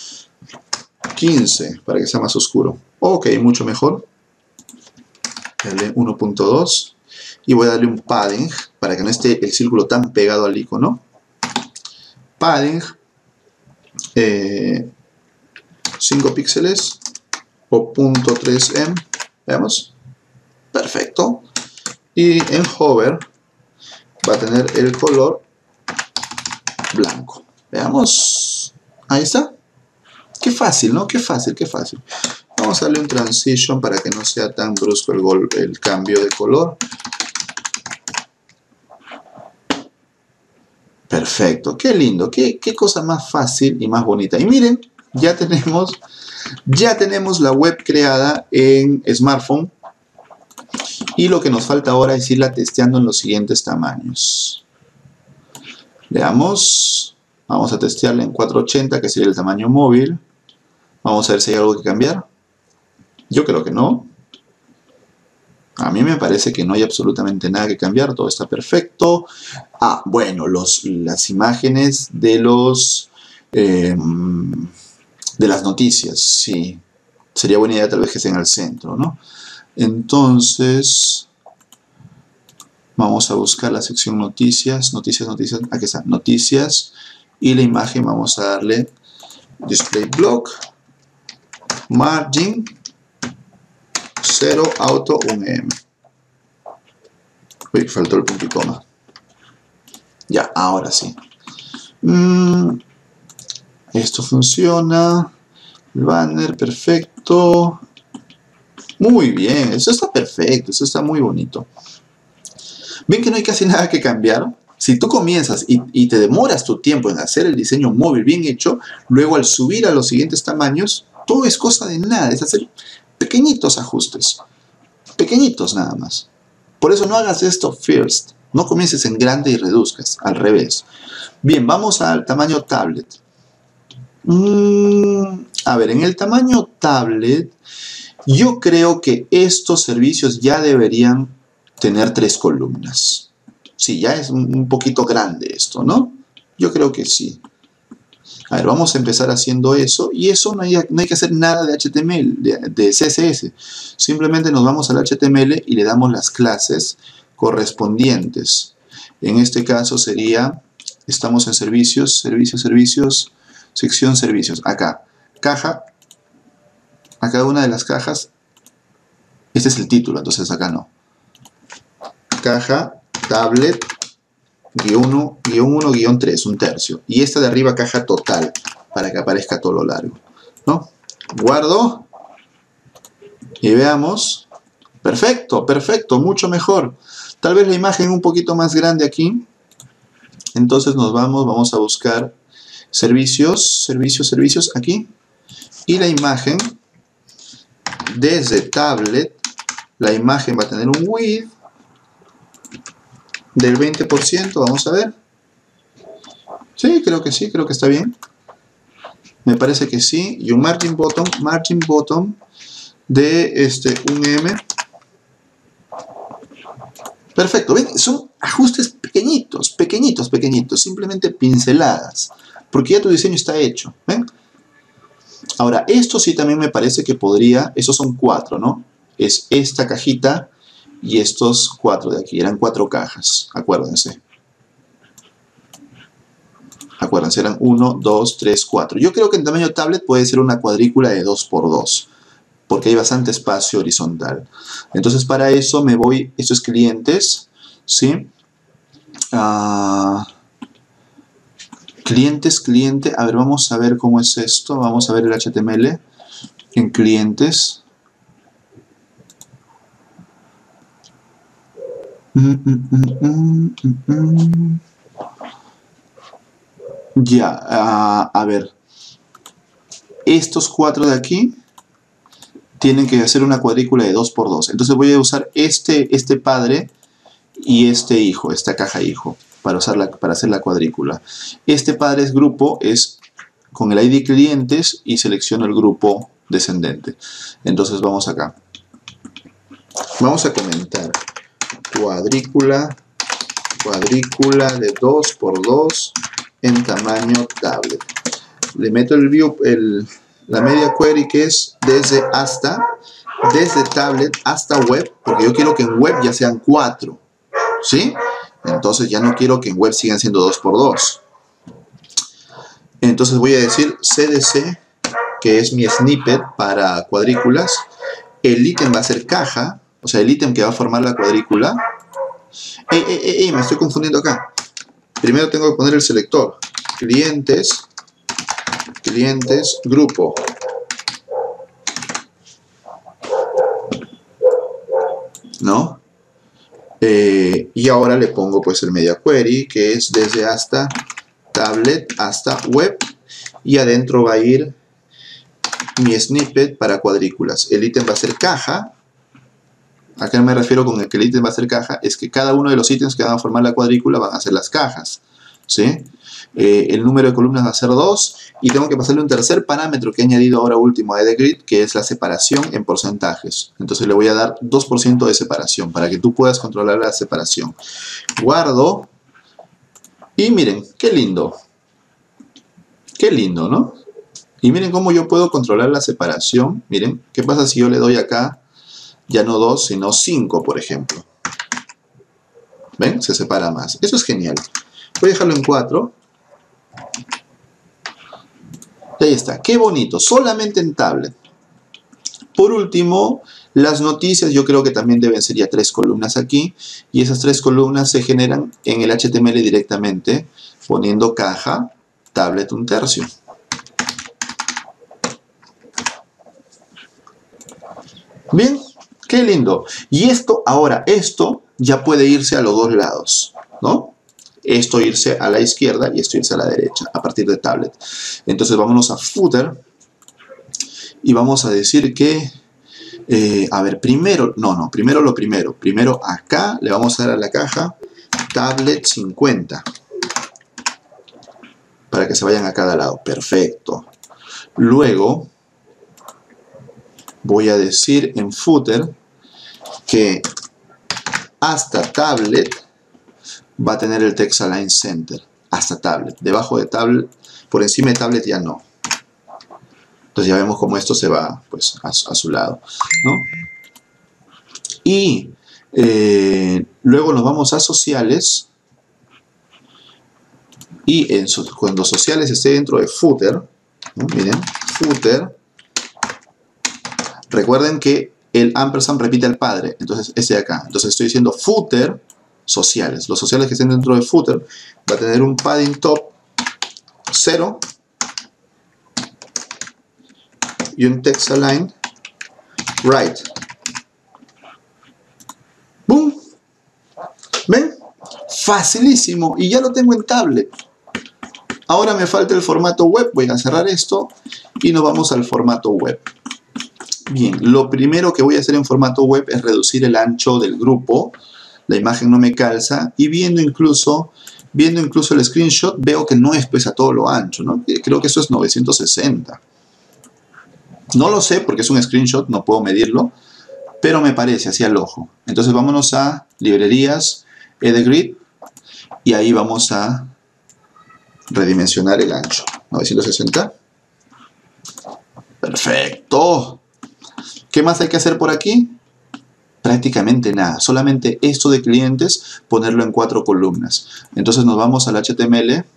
[SPEAKER 1] quince para que sea más oscuro. Ok, mucho mejor. Darle uno punto dos. Y voy a darle un padding para que no esté el círculo tan pegado al icono. Padding. Eh, cinco píxeles o punto tres eme. Veamos. Perfecto. Y en hover va a tener el color blanco. Veamos. Ahí está. Qué fácil, ¿no? Qué fácil, qué fácil. Vamos a darle un transition para que no sea tan brusco el, gol, el cambio de color. Perfecto. Qué lindo. Qué, qué cosa más fácil y más bonita. Y miren, ya tenemos, ya tenemos la web creada en smartphone. Y lo que nos falta ahora es irla testeando en los siguientes tamaños. Veamos. Vamos a testearla en cuatrocientos ochenta, que sería el tamaño móvil. Vamos a ver si hay algo que cambiar. Yo creo que no. A mí me parece que no hay absolutamente nada que cambiar. Todo está perfecto. Ah, bueno, los, las imágenes de los... Eh, de las noticias, sí. Sería buena idea tal vez que estén al centro, ¿no? Entonces, vamos a buscar la sección noticias, noticias, noticias, aquí está, noticias, y la imagen vamos a darle display block, margin, cero, auto, uno eme. Uy, faltó el punto y coma. Ya, ahora sí. Mm, esto funciona, el banner, perfecto. Muy bien, eso está perfecto, eso está muy bonito. ¿Ven que no hay casi nada que cambiar? Si tú comienzas y, y te demoras tu tiempo en hacer el diseño móvil bien hecho, luego al subir a los siguientes tamaños, todo es cosa de nada, es hacer pequeñitos ajustes. Pequeñitos nada más. Por eso no hagas esto first. No comiences en grande y reduzcas, al revés. Bien, vamos al tamaño tablet. Mm, a ver, en el tamaño tablet... Yo creo que estos servicios ya deberían tener tres columnas. Sí, ya es un poquito grande esto, ¿no? Yo creo que sí. A ver, vamos a empezar haciendo eso. Y eso no hay, no hay que hacer nada de H T M L, de, de C S S. Simplemente nos vamos al H T M L y le damos las clases correspondientes. En este caso sería, estamos en servicios, servicios, servicios, sección servicios. Acá, caja. A cada una de las cajas, este es el título, entonces acá no. Caja, tablet, guión uno, guión uno, guión tres, un tercio. Y esta de arriba, caja total, para que aparezca todo lo largo, ¿no? Guardo. Y veamos. Perfecto, perfecto, mucho mejor. Tal vez la imagen un poquito más grande aquí. Entonces nos vamos, vamos a buscar servicios, servicios, servicios, aquí. Y la imagen... Desde tablet, la imagen va a tener un width del veinte por ciento. Vamos a ver. Sí, creo que sí, creo que está bien. Me parece que sí. Y un margin bottom, margin bottom de este, un eme. Perfecto. ¿Ven? Son ajustes pequeñitos, pequeñitos, pequeñitos. Simplemente pinceladas. Porque ya tu diseño está hecho. ¿Ven? Ahora, esto sí también me parece que podría, esos son cuatro, ¿no? Es esta cajita y estos cuatro de aquí, eran cuatro cajas, acuérdense. Acuérdense, eran uno, dos, tres, cuatro. Yo creo que en tamaño tablet puede ser una cuadrícula de dos por dos, porque hay bastante espacio horizontal. Entonces, para eso me voy, esto es clientes, ¿sí? Ah... Clientes, cliente, a ver, vamos a ver cómo es esto, vamos a ver el H T M L en clientes. Mm, mm, mm, mm, mm, mm. Ya, uh, a ver, estos cuatro de aquí tienen que hacer una cuadrícula de dos por dos. Entonces voy a usar este, este padre y este hijo, esta caja hijo, para, usar la, para hacer la cuadrícula. Este padre es grupo, es con el I D clientes y selecciono el grupo descendente. Entonces vamos acá. Vamos a comentar cuadrícula, cuadrícula de dos por dos en tamaño tablet. Le meto el view, el, la media query que es desde hasta, desde tablet hasta web, porque yo quiero que en web ya sean cuatro, ¿sí? Entonces ya no quiero que en web sigan siendo dos por dos. Entonces voy a decir C D C, que es mi snippet para cuadrículas. El ítem va a ser caja, o sea, el ítem que va a formar la cuadrícula. ¡Ey, ey, ey, ey! Me estoy confundiendo acá. Primero tengo que poner el selector. Clientes, clientes, grupo. ¿No? Eh, y ahora le pongo pues el media query, que es desde hasta tablet hasta web. Y adentro va a ir mi snippet para cuadrículas. El ítem va a ser caja. ¿A qué me refiero con el que el ítem va a ser caja? Es que cada uno de los ítems que van a formar la cuadrícula van a ser las cajas, ¿sí? Eh, el número de columnas va a ser dos y tengo que pasarle un tercer parámetro que he añadido ahora último a EdgeGrid, que es la separación en porcentajes. Entonces le voy a dar dos por ciento de separación para que tú puedas controlar la separación. Guardo y miren, qué lindo. Qué lindo, ¿no? Y miren cómo yo puedo controlar la separación. Miren, ¿qué pasa si yo le doy acá? Ya no dos, sino cinco, por ejemplo. ¿Ven? Se separa más. Eso es genial. Voy a dejarlo en cuatro. Y ahí está. ¡Qué bonito! Solamente en tablet. Por último, las noticias yo creo que también deben ser ya tres columnas aquí. Y esas tres columnas se generan en el H T M L directamente, poniendo caja, tablet un tercio. Bien. ¡Qué lindo! Y esto, ahora, esto ya puede irse a los dos lados, ¿no? Esto irse a la izquierda y esto irse a la derecha, a partir de tablet. Entonces, vámonos a footer. Y vamos a decir que, eh, a ver, primero, no, no, primero lo primero. Primero acá le vamos a dar a la caja tablet cincuenta. Para que se vayan a cada lado. Perfecto. Luego voy a decir en footer que hasta tablet va a tener el text align center. Hasta tablet. Debajo de tablet, por encima de tablet ya no. Entonces ya vemos cómo esto se va pues, a, a su lado, ¿no? Y eh, luego nos vamos a sociales. Y en so, cuando sociales esté dentro de footer, ¿no? Miren, footer. Recuerden que el ampersand repite al padre, entonces ese de acá. Entonces estoy diciendo footer sociales. Los sociales que estén dentro de footer va a tener un padding top cero y un text align right. ¡Boom! ¿Ven? Facilísimo. Y ya lo tengo en tablet. Ahora me falta el formato web. Voy a cerrar esto y nos vamos al formato web. Bien, lo primero que voy a hacer en formato web es reducir el ancho del grupo. La imagen no me calza. Y viendo incluso, viendo incluso el screenshot, veo que no es pues a todo lo ancho, ¿no? Creo que eso es novecientos sesenta. No lo sé porque es un screenshot, no puedo medirlo. Pero me parece así al ojo. Entonces vámonos a librerías, EdgeGrid. Y ahí vamos a redimensionar el ancho. novecientos sesenta. Perfecto. ¿Qué más hay que hacer por aquí? Prácticamente nada. Solamente esto de clientes, ponerlo en cuatro columnas. Entonces nos vamos al H T M L.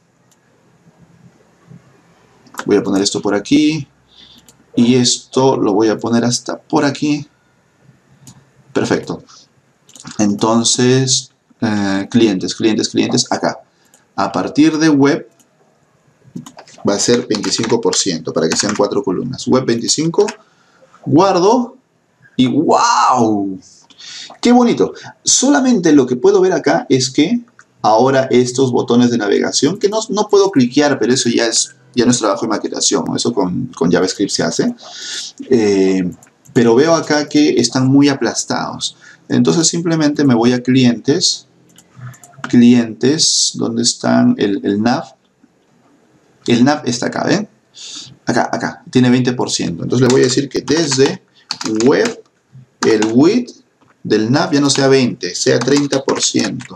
[SPEAKER 1] Voy a poner esto por aquí. Y esto lo voy a poner hasta por aquí. Perfecto. Entonces, eh, clientes, clientes, clientes, acá. A partir de web va a ser veinticinco por ciento para que sean cuatro columnas. Web veinticinco. Guardo y ¡wow! ¡Qué bonito! Solamente lo que puedo ver acá es que ahora estos botones de navegación, que no, no puedo cliquear, pero eso ya es Ya no es trabajo de maquetación, eso con, con JavaScript se hace. Eh, pero veo acá que están muy aplastados. Entonces simplemente me voy a clientes. Clientes, ¿dónde están el, el nav? El nav está acá, ¿ven? Acá, acá, tiene veinte por ciento. Entonces le voy a decir que desde web, el width del nav ya no sea veinte, sea treinta por ciento.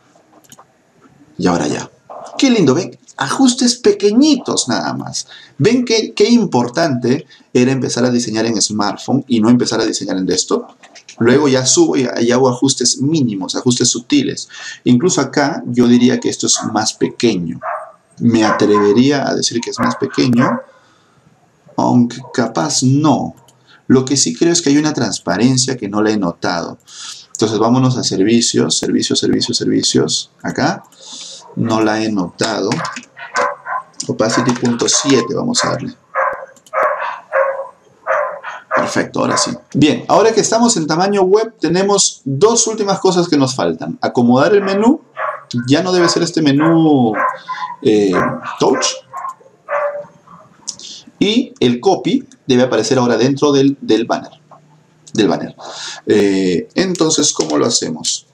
[SPEAKER 1] Y ahora ya. Qué lindo, ¿ven? Ajustes pequeñitos nada más. ¿Ven qué, qué importante era empezar a diseñar en smartphone y no empezar a diseñar en desktop? Luego ya subo y, y hago ajustes mínimos, ajustes sutiles. Incluso acá yo diría que esto es más pequeño. Me atrevería a decir que es más pequeño, aunque capaz no. Lo que sí creo es que hay una transparencia que no la he notado. Entonces vámonos a servicios, servicios, servicios, servicios. Acá no la he notado. Opacity punto siete vamos a darle. Perfecto, ahora sí. Bien, ahora que estamos en tamaño web, tenemos dos últimas cosas que nos faltan. Acomodar el menú. Ya no debe ser este menú eh, touch. Y el copy debe aparecer ahora dentro del, del banner. Del banner. Eh, entonces, ¿cómo lo hacemos?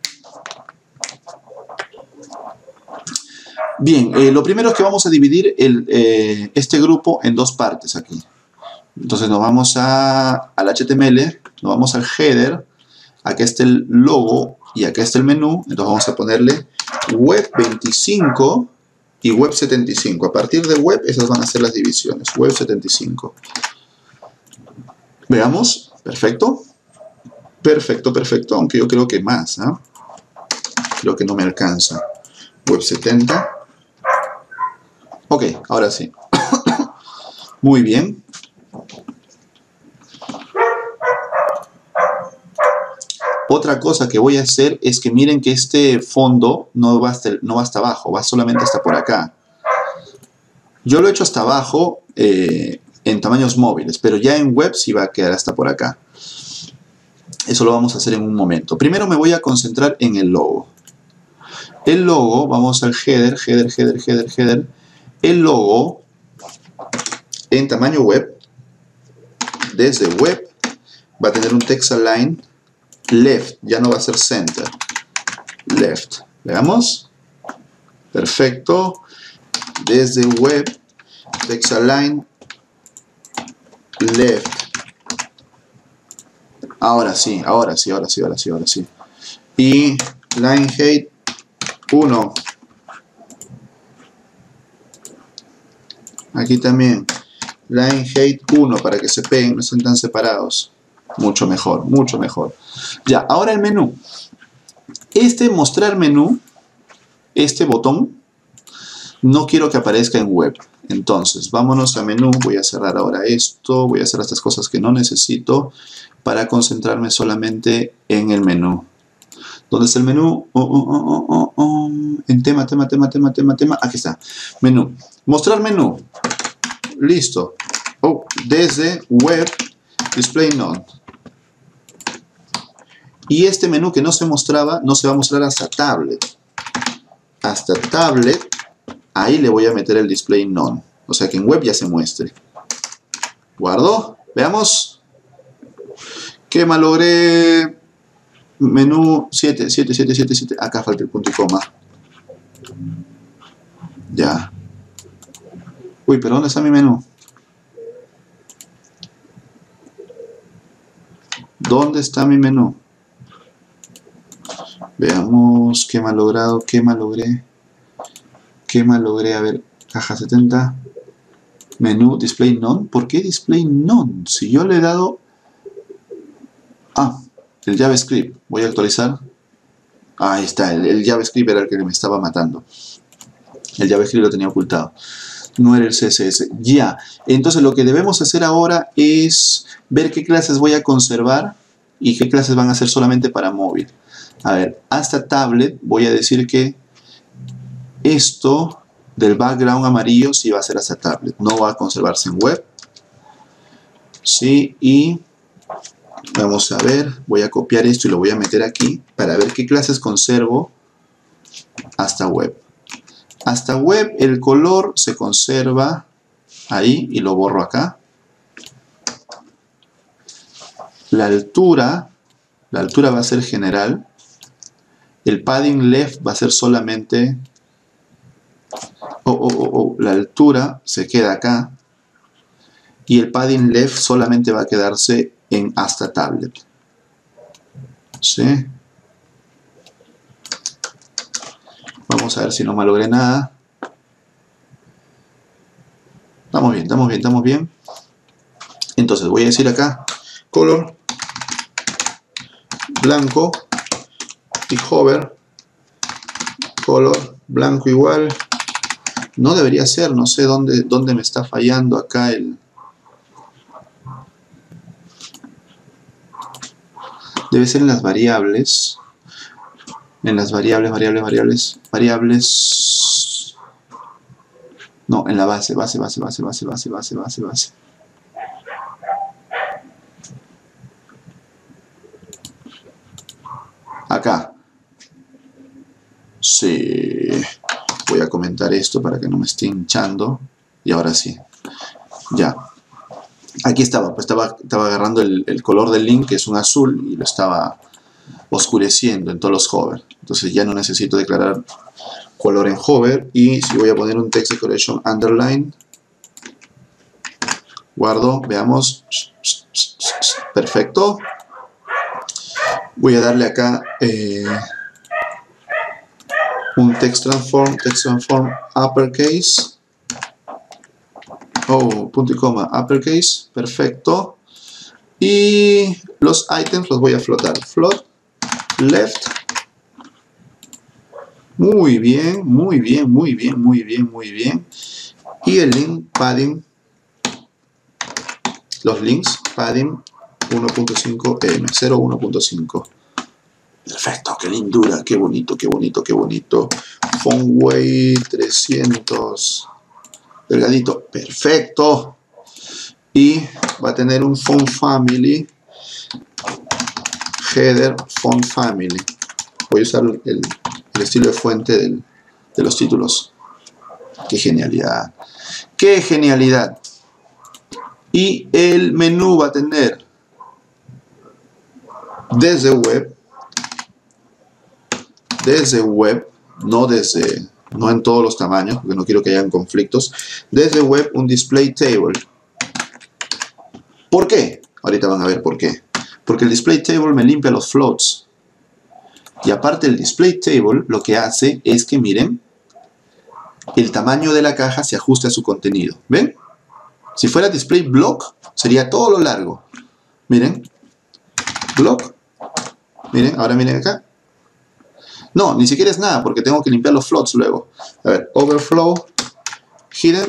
[SPEAKER 1] Bien, eh, lo primero es que vamos a dividir el, eh, este grupo en dos partes aquí. Entonces nos vamos a, al H T M L, nos vamos al header, acá está el logo y acá está el menú. Entonces vamos a ponerle web veinticinco y web setenta y cinco. A partir de web, esas van a ser las divisiones. Web setenta y cinco. Veamos, perfecto. Perfecto, perfecto, aunque yo creo que más, ¿eh? Creo que no me alcanza. Web setenta. Ok, ahora sí. Muy bien. Otra cosa que voy a hacer es que miren que este fondo no va hasta, no va hasta abajo, va solamente hasta por acá. Yo lo he hecho hasta abajo eh, en tamaños móviles, pero ya en web sí va a quedar hasta por acá. Eso lo vamos a hacer en un momento. Primero me voy a concentrar en el logo. El logo, vamos al header, header, header, header, header. El logo en tamaño web, desde web, va a tener un text align left, ya no va a ser center. Left. Veamos. Perfecto. Desde web, text align left. Ahora sí, ahora sí, ahora sí, ahora sí, ahora sí. Y line height uno. Aquí también. Line height uno para que se peguen, no estén tan separados. Mucho mejor, mucho mejor. Ya, ahora el menú. Este mostrar menú, este botón, no quiero que aparezca en web. Entonces, vámonos a menú. Voy a cerrar ahora esto. Voy a hacer estas cosas que no necesito para concentrarme solamente en el menú. ¿Dónde está el menú? Oh, oh, oh, oh, oh. En tema, tema, tema, tema, tema, tema. Aquí está. Menú. Mostrar menú. Listo. Oh, desde web, display none. Y este menú que no se mostraba, no se va a mostrar hasta tablet. Hasta tablet, ahí le voy a meter el display none. O sea que en web ya se muestre. Guardo. Veamos. ¿Qué malogré? Menú siete, siete, siete, siete, siete. Acá falta el punto y coma. Ya. Uy, pero ¿dónde está mi menú? ¿Dónde está mi menú? Veamos qué malogrado, qué malogré. ¿Qué malogré? A ver, caja setenta. Menú, display none. ¿Por qué display none? Si yo le he dado... Ah, el JavaScript. Voy a actualizar. Ahí está, el, el JavaScript era el que me estaba matando. El JavaScript lo tenía ocultado. No era el C S S. Ya. Entonces lo que debemos hacer ahora es ver qué clases voy a conservar y qué clases van a ser solamente para móvil. A ver, hasta tablet voy a decir que esto del background amarillo sí va a ser hasta tablet. No va a conservarse en web. Sí, y vamos a ver. Voy a copiar esto y lo voy a meter aquí para ver qué clases conservo hasta web. Hasta web el color se conserva ahí y lo borro acá. La altura, la altura va a ser general. El padding left va a ser solamente... Oh, oh, oh, oh, la altura se queda acá. Y el padding left solamente va a quedarse en hasta tablet. ¿Sí? Vamos a ver si no malogré nada. Estamos bien, estamos bien, estamos bien. Entonces voy a decir acá, color, blanco y hover, color, blanco igual. No debería ser, no sé dónde, dónde me está fallando acá el... Debe ser en las variables. En las variables, variables, variables, variables. No, en la base, base, base, base, base, base, base, base, base. Acá. Sí. Voy a comentar esto para que no me esté hinchando. Y ahora sí. Ya. Aquí estaba, pues estaba, estaba agarrando el, el color del link, que es un azul, y lo estaba oscureciendo en todos los hover. Entonces ya no necesito declarar color en hover. Y si voy a poner un text decoration underline, guardo, veamos. Perfecto. Voy a darle acá eh, un text transform, text transform uppercase. Oh, punto y coma, uppercase, perfecto. Y los items los voy a flotar. Float, left. Muy bien, muy bien, muy bien, muy bien, muy bien. Y el link padding. Los links padding uno punto cinco M, cero uno punto cinco. Perfecto, qué lindura, qué bonito, qué bonito, qué bonito. Font weight trescientos. Delgadito, perfecto. Y va a tener un font family, header font family. Voy a usar el, el estilo de fuente del, de los títulos. Qué genialidad, qué genialidad. Y el menú va a tener desde web, desde web, no desde... no en todos los tamaños, porque no quiero que hayan conflictos. Desde web, un display table. ¿Por qué? Ahorita van a ver por qué. Porque el display table me limpia los floats. Y aparte el display table lo que hace es que, miren, el tamaño de la caja se ajusta a su contenido. ¿Ven? Si fuera display block, sería todo lo largo. Miren. Block. Miren, ahora miren acá. No, ni siquiera es nada, porque tengo que limpiar los floats luego. A ver, overflow, hidden.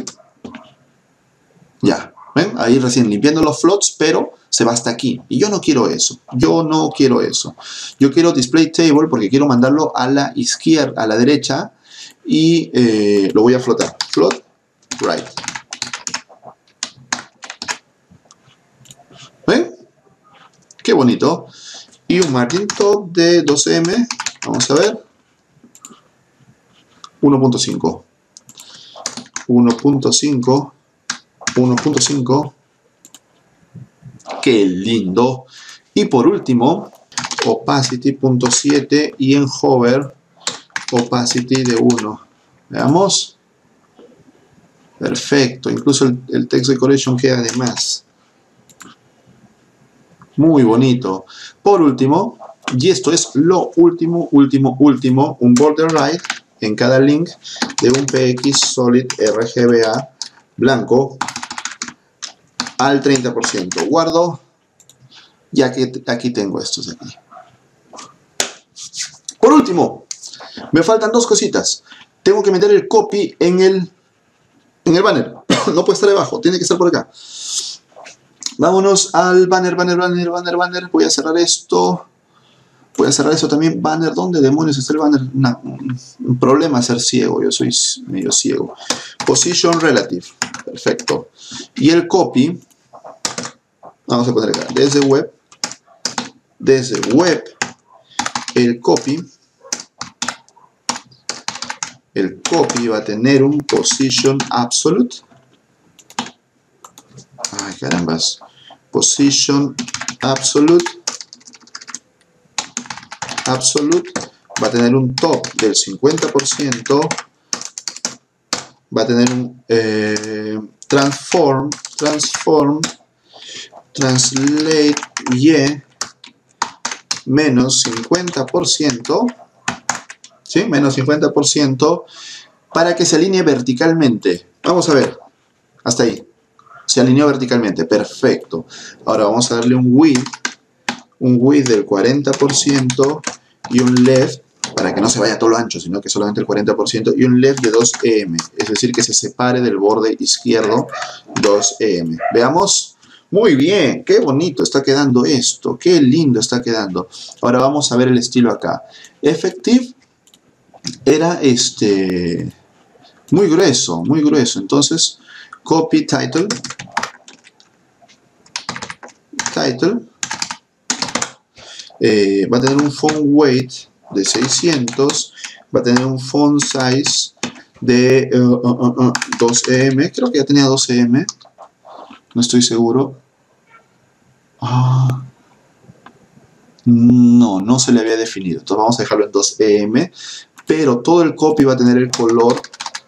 [SPEAKER 1] Ya, ¿ven? Ahí recién limpiando los floats, pero se va hasta aquí. Y yo no quiero eso. Yo no quiero eso. Yo quiero display table porque quiero mandarlo a la izquierda, a la derecha. Y eh, lo voy a flotar. Float, right. ¿Ven? Qué bonito. Y un margin top de dos eme. Vamos a ver. uno punto cinco. uno punto cinco. uno punto cinco. ¡Qué lindo! Y por último, opacity punto siete y en hover, opacity de uno. Veamos. Perfecto. Incluso el, el text decoration queda de más. Muy bonito. Por último, y esto es lo último, último, último, un border right en cada link de un P X Solid R G B A blanco al treinta por ciento. Guardo, ya que aquí tengo estos aquí. Por último, me faltan dos cositas. Tengo que meter el copy en el, en el banner. No puede estar debajo, tiene que estar por acá. Vámonos al banner, banner, banner, banner, banner. Voy a cerrar esto. Voy a cerrar esto también. Banner, ¿dónde demonios está el banner? Una, un, un problema ser ciego. Yo soy medio ciego. Position relative. Perfecto. Y el copy. Vamos a poner acá. Desde web. Desde web. El copy. el copy va a tener un position absolute. Ay, carambas. Position absolute. Absolute va a tener un top del cincuenta por ciento. Va a tener un eh, transform. Transform. Translate y menos cincuenta por ciento. ¿Sí? Menos cincuenta por ciento para que se alinee verticalmente. Vamos a ver. Hasta ahí. Se alineó verticalmente. Perfecto. Ahora vamos a darle un width. Un width del cuarenta por ciento y un left, para que no se vaya todo lo ancho, sino que solamente el cuarenta por ciento, y un left de dos E M. Es decir, que se separe del borde izquierdo dos E M. Veamos. Muy bien. Qué bonito está quedando esto. Qué lindo está quedando. Ahora vamos a ver el estilo acá. Effective era este muy grueso, muy grueso. Entonces, copy title. Title. Eh, va a tener un font weight de seiscientos. Va a tener un font size de uh, uh, uh, uh, dos E M. Creo que ya tenía dos E M. No estoy seguro. Ah, no, no se le había definido. Entonces vamos a dejarlo en dos E M. Pero todo el copy va a tener el color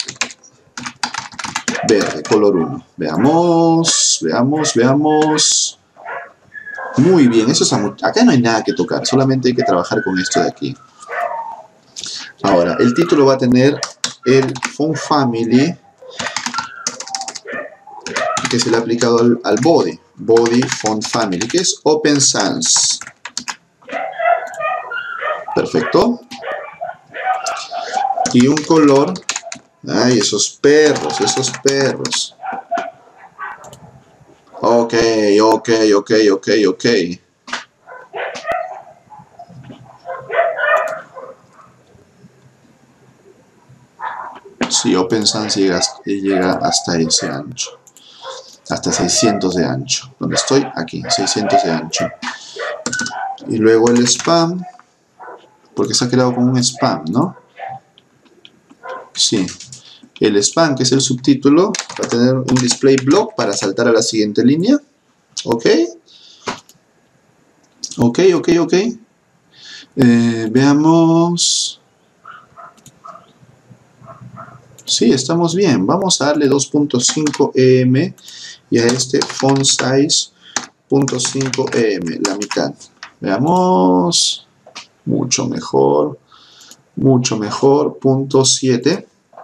[SPEAKER 1] verde, color uno. Veamos, veamos, veamos. Muy bien, eso es acá no hay nada que tocar. Solamente hay que trabajar con esto de aquí. Ahora, el título va a tener el font family que se le ha aplicado al, al body. Body font family, que es Open Sans. Perfecto. Y un color. Ay, esos perros, esos perros. Ok, ok, ok, ok, ok. Sí, Open Sans llega, llega hasta ese ancho. Hasta seiscientos de ancho. Donde estoy, aquí, seiscientos de ancho. Y luego el spam. Porque se ha quedado con un spam, ¿no? Sí. El spam, que es el subtítulo, va a tener un display block para saltar a la siguiente línea. ¿Ok? Ok, ok, ok. Eh, veamos. Sí, estamos bien. Vamos a darle dos punto cinco E M y a este font size cero punto cinco E M, la mitad. Veamos. Mucho mejor. Mucho mejor. Punto siete.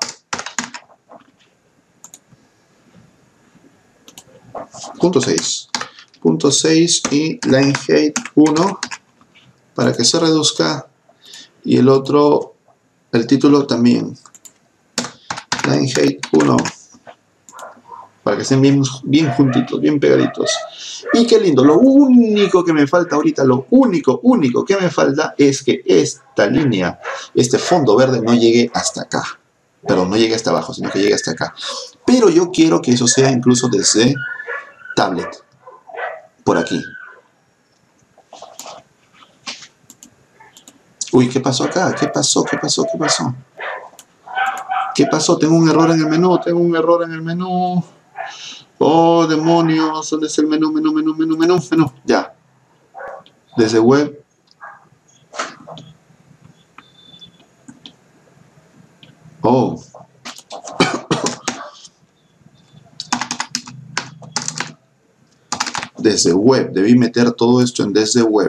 [SPEAKER 1] Punto seis. Punto seis y line height uno para que se reduzca. Y el otro, el título también. Line height uno. Para que estén bien, bien juntitos, bien pegaditos. Y qué lindo. Lo único que me falta ahorita, lo único, único que me falta es que esta línea, este fondo verde no llegue hasta acá. Perdón, no llegue hasta abajo, sino que llegue hasta acá. Pero yo quiero que eso sea incluso desde tablet. Por aquí. Uy, ¿qué pasó acá? ¿Qué pasó? ¿Qué pasó? ¿Qué pasó? ¿Qué pasó? Tengo un error en el menú. Tengo un error en el menú. Oh, demonios. ¿Dónde es el menú? Menú, menú, menú, menú, menú. Ya. Desde web. Oh. Desde web. Debí meter todo esto en desde web.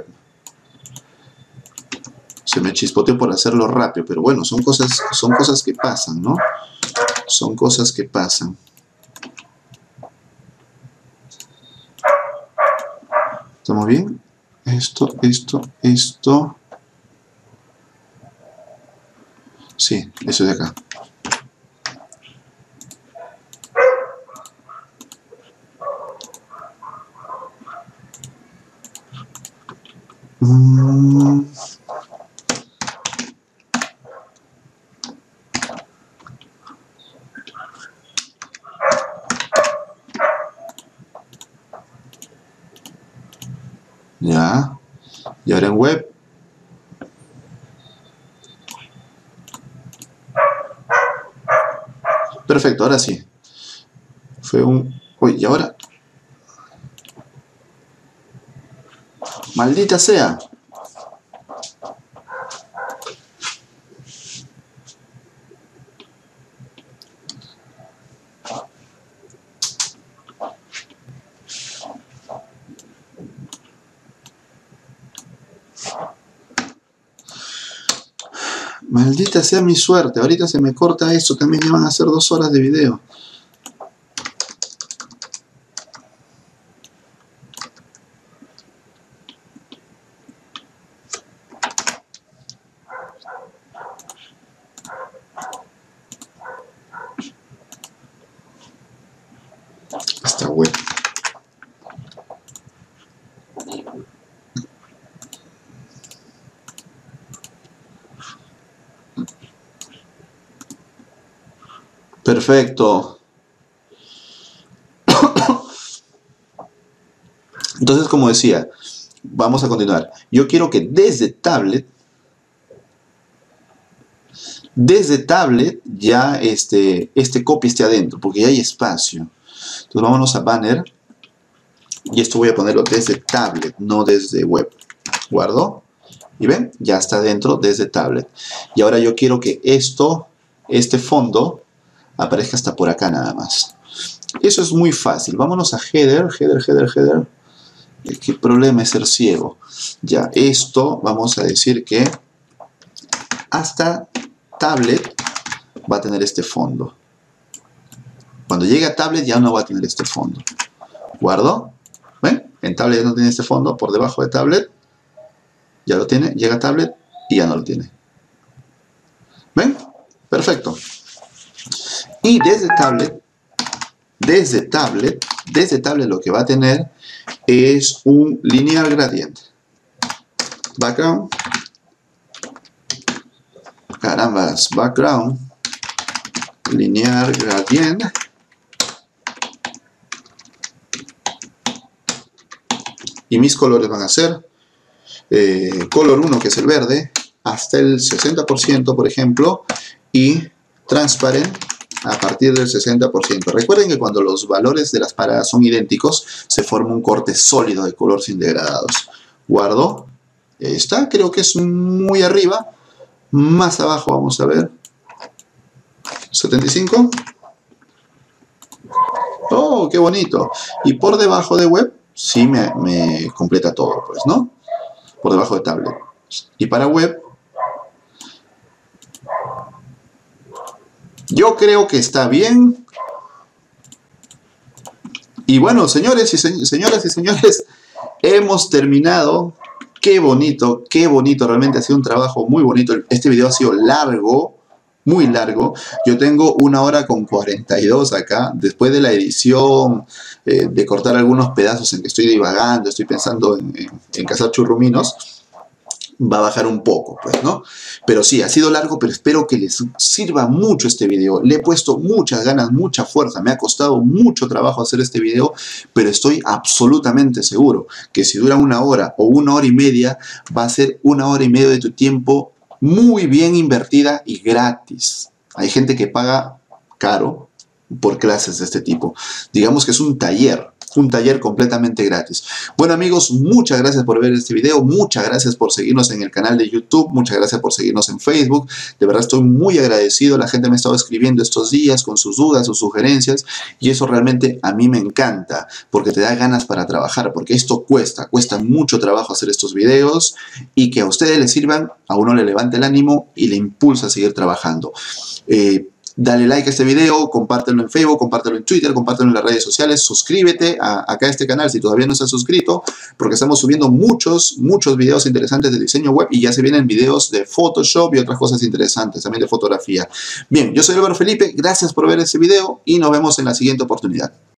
[SPEAKER 1] Se me chispoteó por hacerlo rápido. Pero bueno, son cosas, son cosas que pasan, ¿no? Son cosas que pasan. ¿Estamos bien? Esto, esto, esto. Sí, eso de acá. Mm. Ya. Y ahora en web. Perfecto, ahora sí. Fue un... Uy, ¿y ahora? ¡Maldita sea! Maldita sea mi suerte. Ahorita se me corta esto. También ya van a ser dos horas de video. Esta web. Perfecto. Entonces, como decía, vamos a continuar. Yo quiero que desde tablet, desde tablet ya este, este copy esté adentro, porque ya hay espacio. Entonces vámonos a banner. Y esto voy a ponerlo desde tablet, no desde web. Guardo. Y ven, ya está dentro desde tablet. Y ahora yo quiero que esto, este fondo, aparezca hasta por acá nada más. Eso es muy fácil. Vámonos a header, header, header, header. ¿Qué problema es ser ciego? Ya, esto vamos a decir que hasta tablet va a tener este fondo. Cuando llegue a tablet ya no va a tener este fondo. Guardo. ¿Ven? En tablet ya no tiene este fondo. Por debajo de tablet ya lo tiene. Llega a tablet y ya no lo tiene. ¿Ven? Perfecto. Y desde tablet, desde tablet, desde tablet lo que va a tener es un linear gradient. Background. Carambas, background. Linear gradient. Y mis colores van a ser eh, color uno, que es el verde, hasta el sesenta por ciento, por ejemplo, y transparent a partir del sesenta por ciento. Recuerden que cuando los valores de las paradas son idénticos, se forma un corte sólido de color sin degradados. Guardo. Ahí está, creo que es muy arriba. Más abajo vamos a ver. setenta y cinco. Oh, qué bonito. Y por debajo de web, sí me, me completa todo, pues, ¿no? Por debajo de tablet. Y para web, yo creo que está bien. Y bueno, señores y se señoras y señores, hemos terminado. Qué bonito, qué bonito. Realmente ha sido un trabajo muy bonito. Este video ha sido largo, muy largo. Yo tengo una hora con cuarenta y dos acá. Después de la edición, eh, de cortar algunos pedazos en que estoy divagando, estoy pensando en, en, en cazar churruminos, va a bajar un poco, pues, ¿no? Pero sí, ha sido largo, pero espero que les sirva mucho este video. Le he puesto muchas ganas, mucha fuerza. Me ha costado mucho trabajo hacer este video, pero estoy absolutamente seguro que si dura una hora o una hora y media, va a ser una hora y media de tu tiempo muy bien invertida y gratis. Hay gente que paga caro por clases de este tipo. Digamos que es un taller. Un taller completamente gratis. Bueno, amigos, muchas gracias por ver este video. Muchas gracias por seguirnos en el canal de YouTube. Muchas gracias por seguirnos en Facebook. De verdad estoy muy agradecido. La gente me ha estado escribiendo estos días con sus dudas, sus sugerencias. Y eso realmente a mí me encanta. Porque te da ganas para trabajar. Porque esto cuesta. Cuesta mucho trabajo hacer estos videos. Y que a ustedes les sirvan, a uno le levanta el ánimo y le impulsa a seguir trabajando. Eh... Dale like a este video, compártelo en Facebook, compártelo en Twitter, compártelo en las redes sociales, suscríbete a, acá a este canal si todavía no estás suscrito, porque estamos subiendo muchos, muchos videos interesantes de diseño web y ya se vienen videos de Photoshop y otras cosas interesantes, también de fotografía. Bien, yo soy Álvaro Felipe, gracias por ver este video y nos vemos en la siguiente oportunidad.